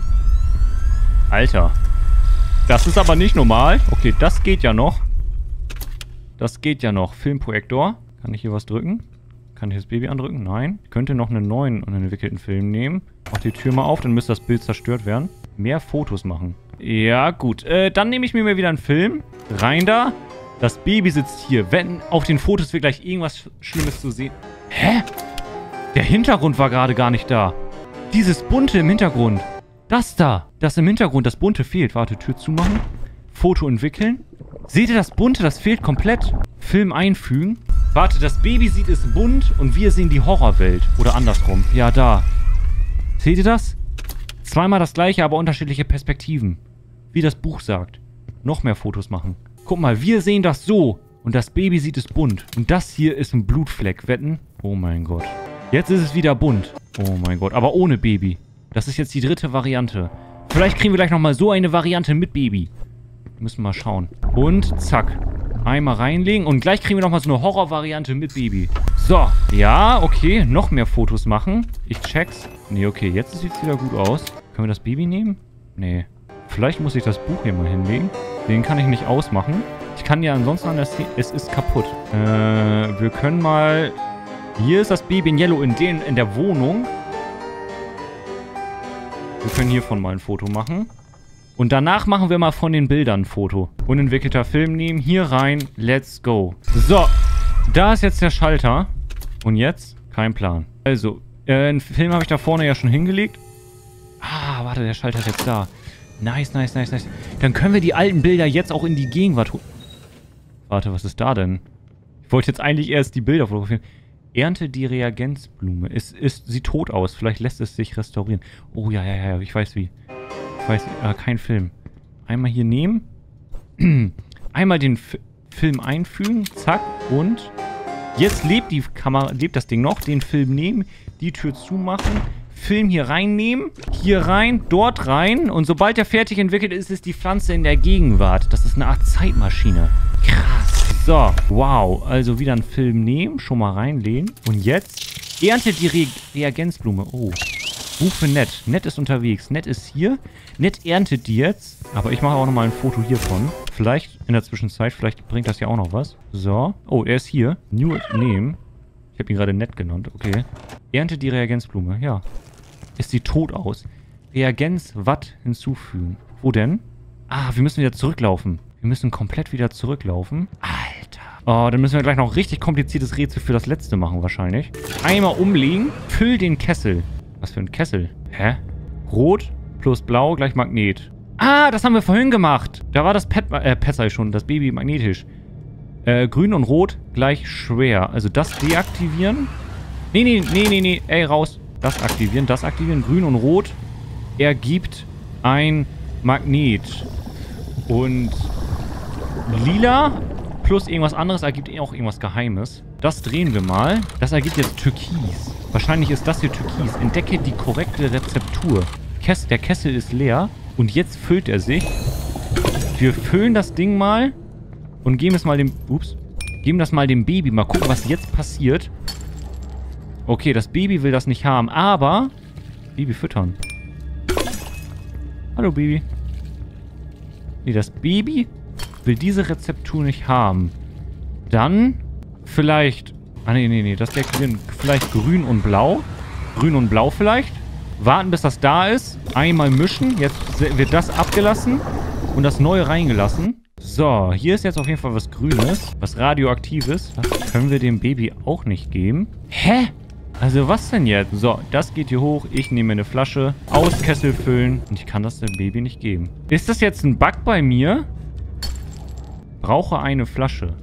Alter. Das ist aber nicht normal. Okay, das geht ja noch. Das geht ja noch. Filmprojektor. Kann ich hier was drücken? Kann ich das Baby andrücken? Nein. Ich könnte noch einen neuen unentwickelten Film nehmen. Mach die Tür mal auf, dann müsste das Bild zerstört werden. Mehr Fotos machen. Ja, gut. Äh, dann nehme ich mir mal wieder einen Film. Rein da. Das Baby sitzt hier. Wenn auf den Fotos wird gleich irgendwas Schlimmes zu sehen. Hä? Der Hintergrund war gerade gar nicht da. Dieses Bunte im Hintergrund. Das da. Das im Hintergrund. Das Bunte fehlt. Warte, Tür zumachen. Foto entwickeln. Seht ihr das Bunte? Das fehlt komplett. Film einfügen. Warte, das Baby sieht es bunt und wir sehen die Horrorwelt. Oder andersrum. Ja, da. Seht ihr das? Zweimal das gleiche, aber unterschiedliche Perspektiven. Wie das Buch sagt. Noch mehr Fotos machen. Guck mal, wir sehen das so. Und das Baby sieht es bunt. Und das hier ist ein Blutfleck. Wetten? Oh mein Gott. Jetzt ist es wieder bunt. Oh mein Gott. Aber ohne Baby. Das ist jetzt die dritte Variante. Vielleicht kriegen wir gleich nochmal so eine Variante mit Baby. Müssen wir mal schauen. Und zack. Einmal reinlegen und gleich kriegen wir nochmal so eine Horror-Variante mit Baby. So. Ja, okay. Noch mehr Fotos machen. Ich check's. Nee, okay. Jetzt sieht's wieder gut aus. Können wir das Baby nehmen? Nee. Vielleicht muss ich das Buch hier mal hinlegen. Den kann ich nicht ausmachen. Ich kann ja ansonsten an der Szene... Es ist kaputt. Äh, wir können mal... Hier ist das Baby in Yellow in, den, in der Wohnung. Wir können hiervon mal ein Foto machen. Und danach machen wir mal von den Bildern ein Foto. Unentwickelter Film nehmen. Hier rein. Let's go. So. Da ist jetzt der Schalter. Und jetzt? Kein Plan. Also, äh, einen Film habe ich da vorne ja schon hingelegt. Ah, warte, der Schalter ist jetzt da. Nice, nice, nice, nice. Dann können wir die alten Bilder jetzt auch in die Gegenwart holen. Warte, was ist da denn? Ich wollte jetzt eigentlich erst die Bilder fotografieren. Ernte die Reagenzblume. Es ist, sieht tot aus. Vielleicht lässt es sich restaurieren. Oh, ja, ja, ja. Ich weiß wie. Ich weiß, äh, kein Film. Einmal hier nehmen. Einmal den F Film einfügen. Zack. Und Jetzt lebt die Kamera, lebt das Ding noch. Den Film nehmen, die Tür zumachen, Film hier reinnehmen, hier rein, dort rein. Und sobald er fertig entwickelt ist, ist die Pflanze in der Gegenwart. Das ist eine Art Zeitmaschine. Krass. So, wow. Also wieder einen Film nehmen, schon mal reinlegen. Und jetzt erntet die Re Reagenzblume. Oh. Buch für Ned. Ned ist unterwegs. Ned ist hier. Ned erntet die jetzt. Aber ich mache auch nochmal ein Foto hiervon. Vielleicht in der Zwischenzeit, vielleicht bringt das ja auch noch was. So. Oh, er ist hier. New nehmen. Ich habe ihn gerade Ned genannt. Okay. Erntet die Reagenzblume. Ja. Ist sie tot aus. Reagenz Watt hinzufügen. Wo denn? Ah, wir müssen wieder zurücklaufen. Wir müssen komplett wieder zurücklaufen. Alter. Oh, dann müssen wir gleich noch ein richtig kompliziertes Rätsel für das letzte machen wahrscheinlich. Einmal umlegen. Füll den Kessel. Was für ein Kessel? Hä? Rot plus Blau gleich Magnet. Ah, das haben wir vorhin gemacht. Da war das Pet, äh, Pet sei schon, das Baby magnetisch. Äh, Grün und Rot gleich schwer. Also das deaktivieren. Nee, nee, nee, nee, nee. Ey, raus. Das aktivieren, das aktivieren. Grün und Rot ergibt ein Magnet. Und Lila plus irgendwas anderes ergibt auch irgendwas Geheimes. Das drehen wir mal. Das ergibt jetzt Türkis. Wahrscheinlich ist das hier Türkis. Entdecke die korrekte Rezeptur. Kess, der Kessel ist leer. Und jetzt füllt er sich. Wir füllen das Ding mal. Und geben es mal dem... Ups. Geben das mal dem Baby. Mal gucken, was jetzt passiert. Okay, das Baby will das nicht haben. Aber... Baby füttern. Hallo, Baby. Nee, das Baby will diese Rezeptur nicht haben. Dann... Vielleicht... Ah, nee, nee, nee. Das deaktivieren. Vielleicht grün und blau. Grün und blau vielleicht. Warten, bis das da ist. Einmal mischen. Jetzt wird das abgelassen. Und das neue reingelassen. So, hier ist jetzt auf jeden Fall was Grünes. Was Radioaktives. Das können wir dem Baby auch nicht geben. Hä? Also was denn jetzt? So, das geht hier hoch. Ich nehme eine Flasche. Aus Kessel füllen. Und ich kann das dem Baby nicht geben. Ist das jetzt ein Bug bei mir? Brauche eine Flasche.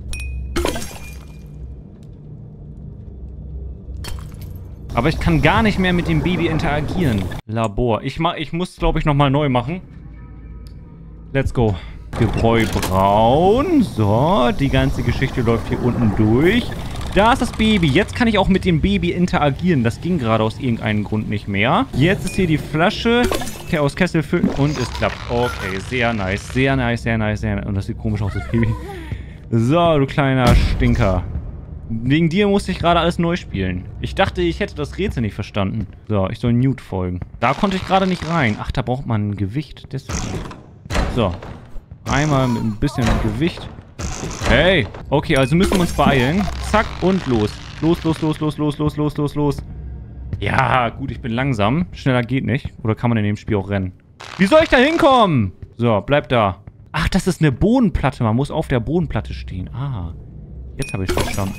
Aber ich kann gar nicht mehr mit dem Baby interagieren. Labor. Ich, mach, ich muss, glaube ich, nochmal neu machen. Let's go. Gebräu braun. So, die ganze Geschichte läuft hier unten durch. Da ist das Baby. Jetzt kann ich auch mit dem Baby interagieren. Das ging gerade aus irgendeinem Grund nicht mehr. Jetzt ist hier die Flasche. Okay, aus Kessel füllen. Und es klappt. Okay, sehr nice. Sehr nice, sehr nice, sehr nice. Und das sieht komisch aus, das Baby. So, du kleiner Stinker. Wegen dir musste ich gerade alles neu spielen. Ich dachte, ich hätte das Rätsel nicht verstanden. So, ich soll Newt folgen. Da konnte ich gerade nicht rein. Ach, da braucht man ein Gewicht. Deswegen. So. Einmal mit ein bisschen Gewicht. Hey. Okay, also müssen wir uns beeilen. Zack und los. Los, los, los, los, los, los, los, los, los. Ja, gut, ich bin langsam. Schneller geht nicht. Oder kann man in dem Spiel auch rennen? Wie soll ich da hinkommen? So, bleib da. Ach, das ist eine Bodenplatte. Man muss auf der Bodenplatte stehen. Ah. Jetzt habe ich es verstanden.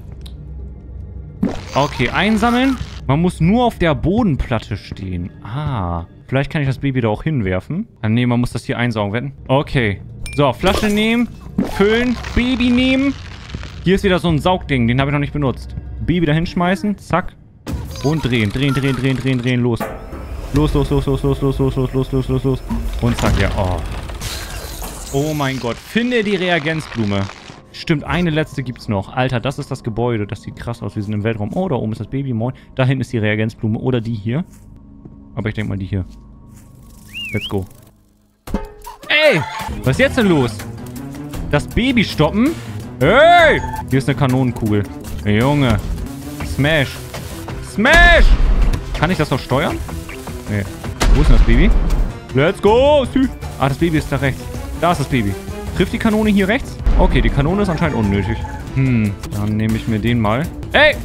Okay, einsammeln. Man muss nur auf der Bodenplatte stehen. Ah. Vielleicht kann ich das Baby da auch hinwerfen. Ah, nee, man muss das hier einsaugen, wetten. Okay. So, Flasche nehmen. Füllen. Baby nehmen. Hier ist wieder so ein Saugding. Den habe ich noch nicht benutzt. Baby da hinschmeißen. Zack. Und drehen. Drehen, drehen, drehen, drehen, drehen. Los. Los, los, los, los, los, los, los, los, los, los, los, los. Und zack, ja. Oh. Oh mein Gott. Finde die Reagenzblume. Stimmt, eine letzte gibt's noch. Alter, das ist das Gebäude. Das sieht krass aus. Wir sind im Weltraum. Oh, da oben ist das Baby. Moin. Da hinten ist die Reagenzblume. Oder die hier. Aber ich denke mal die hier. Let's go. Ey! Was ist jetzt denn los? Das Baby stoppen? Hey! Hier ist eine Kanonenkugel. Junge. Smash. Smash! Kann ich das noch steuern? Nee. Wo ist denn das Baby? Let's go! Ah, das Baby ist da rechts. Da ist das Baby. Trifft die Kanone hier rechts? Okay, die Kanone ist anscheinend unnötig. Hm, dann nehme ich mir den mal. Hey!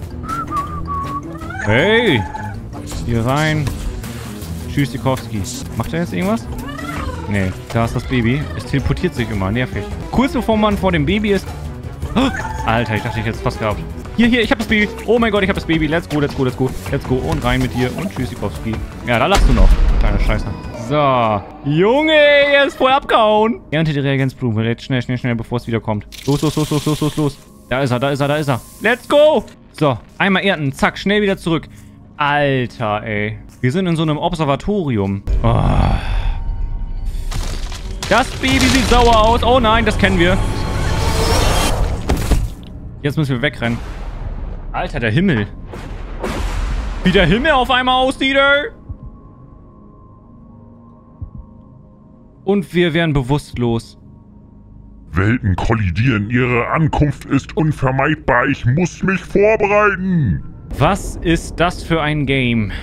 Hey! Hier rein. Tschüssikowski. Macht er jetzt irgendwas? Nee, da ist das Baby. Es teleportiert sich immer. Nervig. Kurz bevor man vor dem Baby ist... Oh, Alter, ich dachte, ich hätte es fast gehabt. Hier, hier, ich hab das Baby. Oh mein Gott, ich hab das Baby. Let's go, let's go, let's go. Let's go. Und rein mit dir. Und Tschüssikowski. Ja, da lachst du noch. Kleiner Scheiße. So. Junge, er ist voll abgehauen. Ernte die Reagenzblume. Jetzt schnell, schnell, schnell, bevor es wiederkommt. Los, los, los, los, los, los, los. Da ist er, da ist er, da ist er. Let's go. So, einmal ernten. Zack, schnell wieder zurück. Alter, ey. Wir sind in so einem Observatorium. Oh. Das Baby sieht sauer aus. Oh nein, das kennen wir. Jetzt müssen wir wegrennen. Alter, der Himmel. Wie der Himmel auf einmal aussieht, ey. Und wir werden bewusstlos. Welten kollidieren, ihre Ankunft ist unvermeidbar. Ich muss mich vorbereiten. Was ist das für ein Game?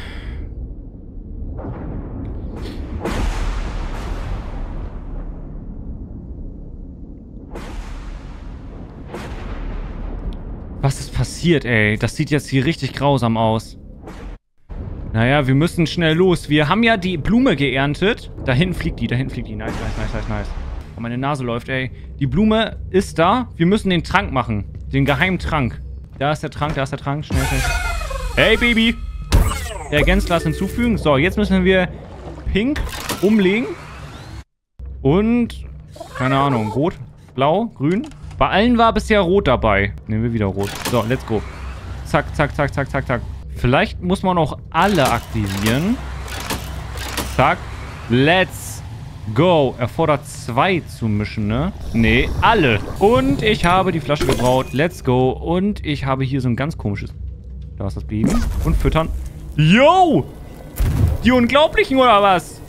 Was ist passiert, ey? Das sieht jetzt hier richtig grausam aus. Naja, wir müssen schnell los. Wir haben ja die Blume geerntet. Da hinten fliegt die, da hinten fliegt die. Nice, nice, nice, nice, nice. Oh, meine Nase läuft, ey. Die Blume ist da. Wir müssen den Trank machen. Den geheimen Trank. Da ist der Trank, da ist der Trank. Schnell, schnell. Hey, Baby. Reagenzglas hinzufügen. So, jetzt müssen wir pink umlegen. Und, keine Ahnung, rot, blau, grün. Bei allen war bisher rot dabei. Nehmen wir wieder rot. So, let's go. Zack, zack, zack, zack, zack, zack. Vielleicht muss man auch alle aktivieren. Zack. Let's go. Erfordert zwei zu mischen, ne? Nee, alle. Und ich habe die Flasche gebraut. Let's go. Und ich habe hier so ein ganz komisches... Da ist das Baby. Und füttern. Yo! Die Unglaublichen, oder was?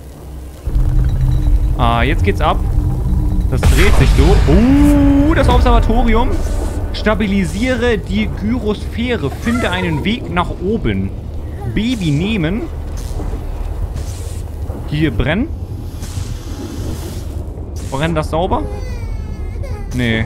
Ah, jetzt geht's ab. Das dreht sich so. Uh, das Observatorium. Stabilisiere die Gyrosphäre. Finde einen Weg nach oben. Baby nehmen. Hier brennen. Brennt das sauber? Nee.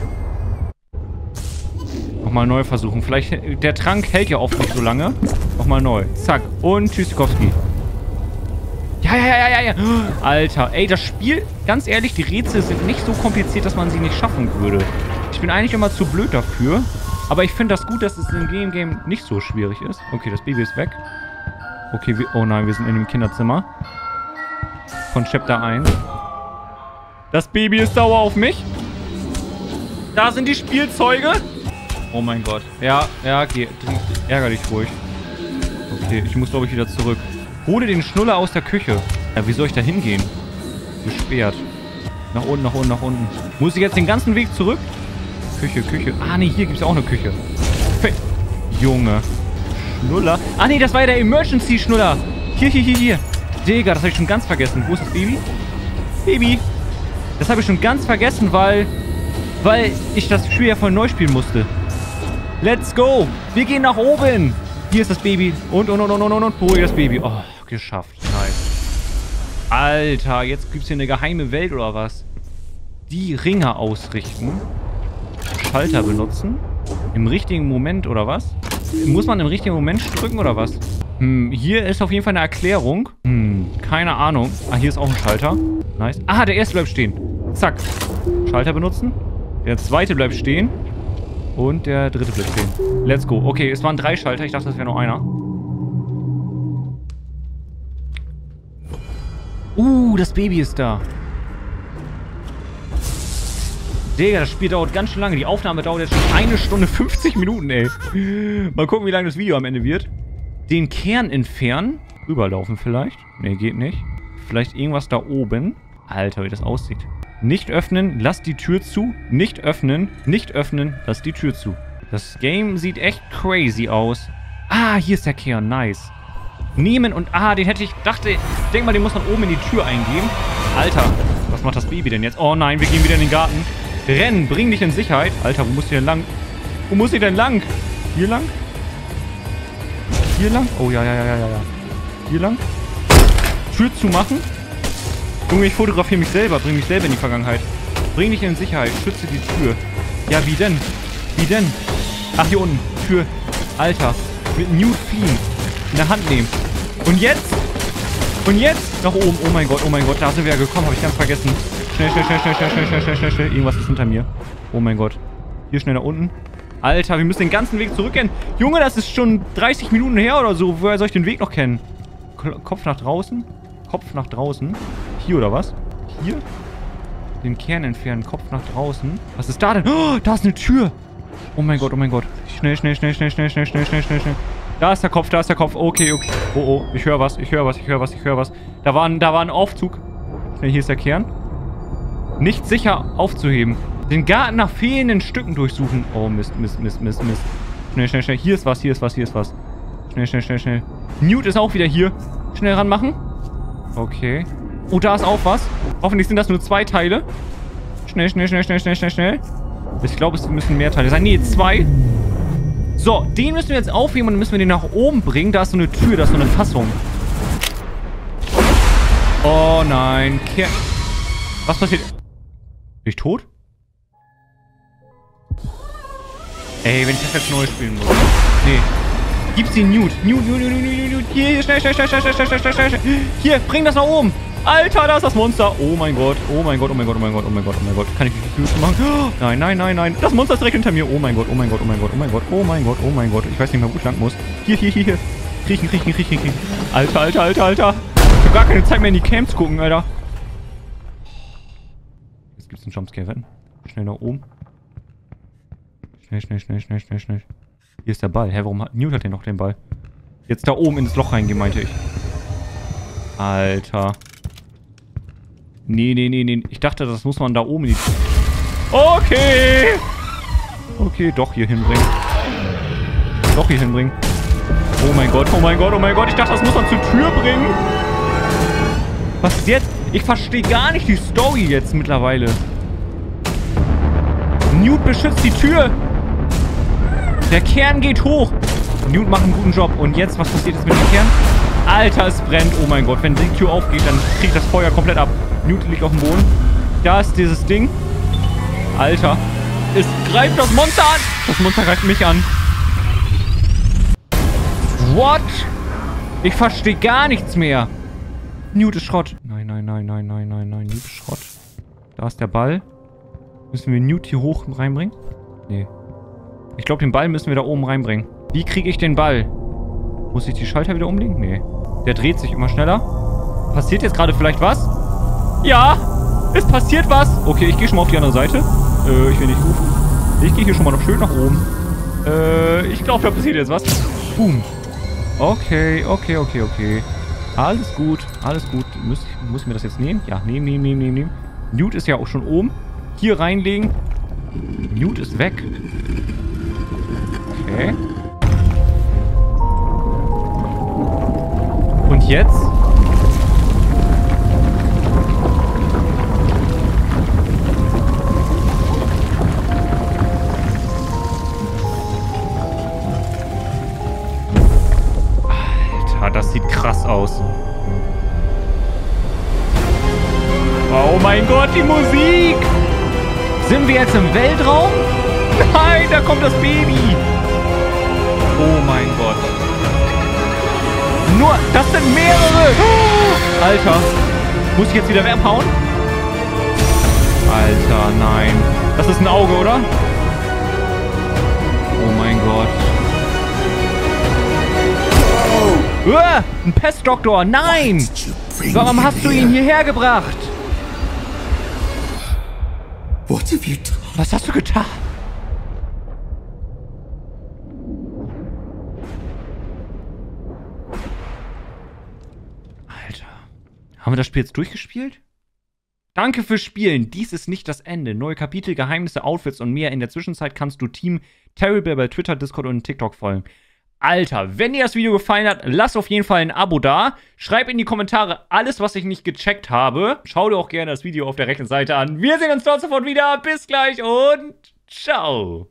Nochmal neu versuchen. Vielleicht, der Trank hält ja oft nicht so lange. Nochmal neu. Zack. Und Tschüssikowski. Ja, ja, ja, ja, ja. Alter, ey, das Spiel, ganz ehrlich, die Rätsel sind nicht so kompliziert, dass man sie nicht schaffen würde. Ich bin eigentlich immer zu blöd dafür. Aber ich finde das gut, dass es im Game Game nicht so schwierig ist. Okay, das Baby ist weg. Okay, wir, oh nein, wir sind in dem Kinderzimmer. Von Chapter eins. Das Baby ist sauer auf mich. Da sind die Spielzeuge. Oh mein Gott. Ja, ja, geh. Ärger dich ruhig. Okay, ich muss, glaube ich, wieder zurück. Hole den Schnuller aus der Küche. Ja, wie soll ich da hingehen? Gesperrt. Nach unten, nach unten, nach unten. Muss ich jetzt den ganzen Weg zurück? Küche, Küche. Ah, nee, hier gibt es auch eine Küche. Fe Junge. Schnuller. Ah, nee, das war ja der Emergency-Schnuller. Hier, hier, hier, hier. Digga, das habe ich schon ganz vergessen. Wo ist das Baby? Baby. Das habe ich schon ganz vergessen, weil... Weil ich das Spiel ja voll neu spielen musste. Let's go. Wir gehen nach oben. Hier ist das Baby. Und, und, und, und, und, und, und. Beruhige das Baby. Oh, geschafft. Nice. Alter, jetzt gibt es hier eine geheime Welt oder was? Die Ringe ausrichten. Schalter benutzen. Im richtigen Moment oder was? Muss man im richtigen Moment drücken oder was? Hm, hier ist auf jeden Fall eine Erklärung. Hm, keine Ahnung. Ah, hier ist auch ein Schalter. Nice. Ah, der erste bleibt stehen. Zack. Schalter benutzen. Der zweite bleibt stehen. Und der dritte bleibt stehen. Let's go. Okay, es waren drei Schalter. Ich dachte, das wäre nur einer. Uh, das Baby ist da. Digga, das Spiel dauert ganz schön lange. Die Aufnahme dauert jetzt schon eine Stunde fünfzig Minuten, ey. Mal gucken, wie lange das Video am Ende wird. Den Kern entfernen. Rüberlaufen vielleicht. Nee, geht nicht. Vielleicht irgendwas da oben. Alter, wie das aussieht. Nicht öffnen, lass die Tür zu. Nicht öffnen, nicht öffnen, lass die Tür zu. Das Game sieht echt crazy aus. Ah, hier ist der Kern, nice. Nehmen und... Ah, den hätte ich... Dachte, ich denke mal, den muss man oben in die Tür eingeben. Alter, was macht das Baby denn jetzt? Oh nein, wir gehen wieder in den Garten. Rennen, bring dich in Sicherheit. Alter, wo muss ich denn lang? Wo muss ich denn lang? Hier lang? Hier lang? Oh, ja, ja, ja, ja, ja. Hier lang? Tür zumachen. Junge, ich fotografiere mich selber. Bring mich selber in die Vergangenheit. Bring dich in Sicherheit. Schütze die Tür. Ja, wie denn? Wie denn? Ach, hier unten. Tür. Alter. Mit Nude fliehen. In der Hand nehmen. Und jetzt? Und jetzt? Nach oben. Oh mein Gott, oh mein Gott. Da sind wir ja gekommen. Habe ich ganz vergessen. Schnell, schnell, schnell, schnell, schnell, schnell, schnell, schnell, schnell, schnell. Irgendwas ist hinter mir. Oh mein Gott. Hier schnell nach unten. Alter, wir müssen den ganzen Weg zurückgehen. Junge, das ist schon dreißig Minuten her oder so. Woher soll ich den Weg noch kennen? Kopf nach draußen. Kopf nach draußen. Hier oder was? Hier? Den Kern entfernen. Kopf nach draußen. Was ist da denn? Oh, da ist eine Tür. Oh mein Gott, oh mein Gott. Schnell, schnell, schnell, schnell, schnell, schnell, schnell, schnell, schnell, schnell. Da ist der Kopf, da ist der Kopf. Okay, okay. Oh, oh. Ich höre was, ich höre was, ich höre was, ich höre was. Da war ein, da war ein Aufzug. Schnell, hier ist der Kern. Nicht sicher aufzuheben. Den Garten nach fehlenden Stücken durchsuchen. Oh, Mist, Mist, Mist, Mist, Mist. Schnell, schnell, schnell. Hier ist was, hier ist was, hier ist was. Schnell, schnell, schnell, schnell. Newt ist auch wieder hier. Schnell ranmachen. Okay. Oh, da ist auch was. Hoffentlich sind das nur zwei Teile. Schnell, schnell, schnell, schnell, schnell, schnell, schnell. Ich glaube, es müssen mehr Teile sein. Nee, zwei. So, den müssen wir jetzt aufheben und dann müssen wir den nach oben bringen. Da ist so eine Tür, da ist so eine Fassung. Oh nein. Ker Was passiert? Bin ich tot? Ey, wenn ich das jetzt neu spielen muss. Nee. Gib's den Newt. Newt, Newt, Newt, Newt, Newt. Hier, hier, schnell, schnell, schnell, schnell, schnell, schnell, schnell, schnell. Hier, bring das nach oben. Alter, da ist das Monster. Oh mein Gott, oh mein Gott, oh mein Gott, oh mein Gott, oh mein Gott, oh mein Gott. Kann ich nicht Newt machen? Oh, nein, nein, nein, nein. Das Monster ist direkt hinter mir. Oh mein Gott, oh mein Gott, oh mein Gott, oh mein Gott, oh mein Gott, oh mein Gott. Ich weiß nicht mehr, wo ich lang muss. Hier, hier, hier, hier. Kriechen, kriechen, kriechen, kriechen. Alter, Alter, Alter, Alter. Ich hab gar keine Zeit mehr in die Camps gucken, Alter. Jetzt gibt's einen Jumpscare, retten. Schnell nach oben. Schnell, schnell, schnell, schnell, schnell, schnell. Hier ist der Ball. Hä, warum hat... Newt hat denn noch den Ball? Jetzt da oben ins Loch reingehen, meinte ich. Alter. Nee, nee, nee, nee. Ich dachte, das muss man da oben in die... Okay. Okay, doch hier hinbringen. Doch hier hinbringen. Oh mein Gott, oh mein Gott, oh mein Gott. Ich dachte, das muss man zur Tür bringen. Was ist jetzt? Ich verstehe gar nicht die Story jetzt mittlerweile. Newt beschützt die Tür. Der Kern geht hoch. Newt macht einen guten Job. Und jetzt, was passiert jetzt mit dem Kern? Alter, es brennt. Oh mein Gott, wenn die Tür aufgeht, dann kriegt das Feuer komplett ab. Newt liegt auf dem Boden. Da ist dieses Ding. Alter. Es greift das Monster an. Das Monster greift mich an. What? Ich verstehe gar nichts mehr. Newt ist Schrott. Nein, nein, nein, nein, nein, nein, nein. Newt ist Schrott. Da ist der Ball. Müssen wir Newt hier hoch reinbringen? Nee. Ich glaube, den Ball müssen wir da oben reinbringen. Wie kriege ich den Ball? Muss ich die Schalter wieder umlegen? Nee. Der dreht sich immer schneller. Passiert jetzt gerade vielleicht was? Ja! Es passiert was! Okay, ich gehe schon mal auf die andere Seite. Äh, ich will nicht rufen. Ich gehe hier schon mal noch schön nach oben. Äh, ich glaube, da passiert jetzt was. Boom. Okay, okay, okay, okay. Alles gut, alles gut. Muss ich, muss ich mir das jetzt nehmen? Ja, nehmen, nehmen, nehmen, nehmen, nehmen. Newt ist ja auch schon oben. Hier reinlegen. Newt ist weg. Okay. Und jetzt? Alter, das sieht krass aus. Oh mein Gott, die Musik! Sind wir jetzt im Weltraum? Nein, da kommt das Baby! Oh mein Gott. Nur, das sind mehrere! Oh, Alter. Muss ich jetzt wieder weghauen? Alter, nein. Das ist ein Auge, oder? Oh mein Gott. Oh. Uh, ein Pestdoktor, nein! Warum hast du ihn hierher gebracht? Was hast du getan? Alter. Haben wir das Spiel jetzt durchgespielt? Danke fürs Spielen. Dies ist nicht das Ende. Neue Kapitel, Geheimnisse, Outfits und mehr. In der Zwischenzeit kannst du Team Terrible bei Twitter, Discord und TikTok folgen. Alter, wenn dir das Video gefallen hat, lass auf jeden Fall ein Abo da. Schreib in die Kommentare alles, was ich nicht gecheckt habe. Schau dir auch gerne das Video auf der rechten Seite an. Wir sehen uns dort sofort wieder. Bis gleich und ciao.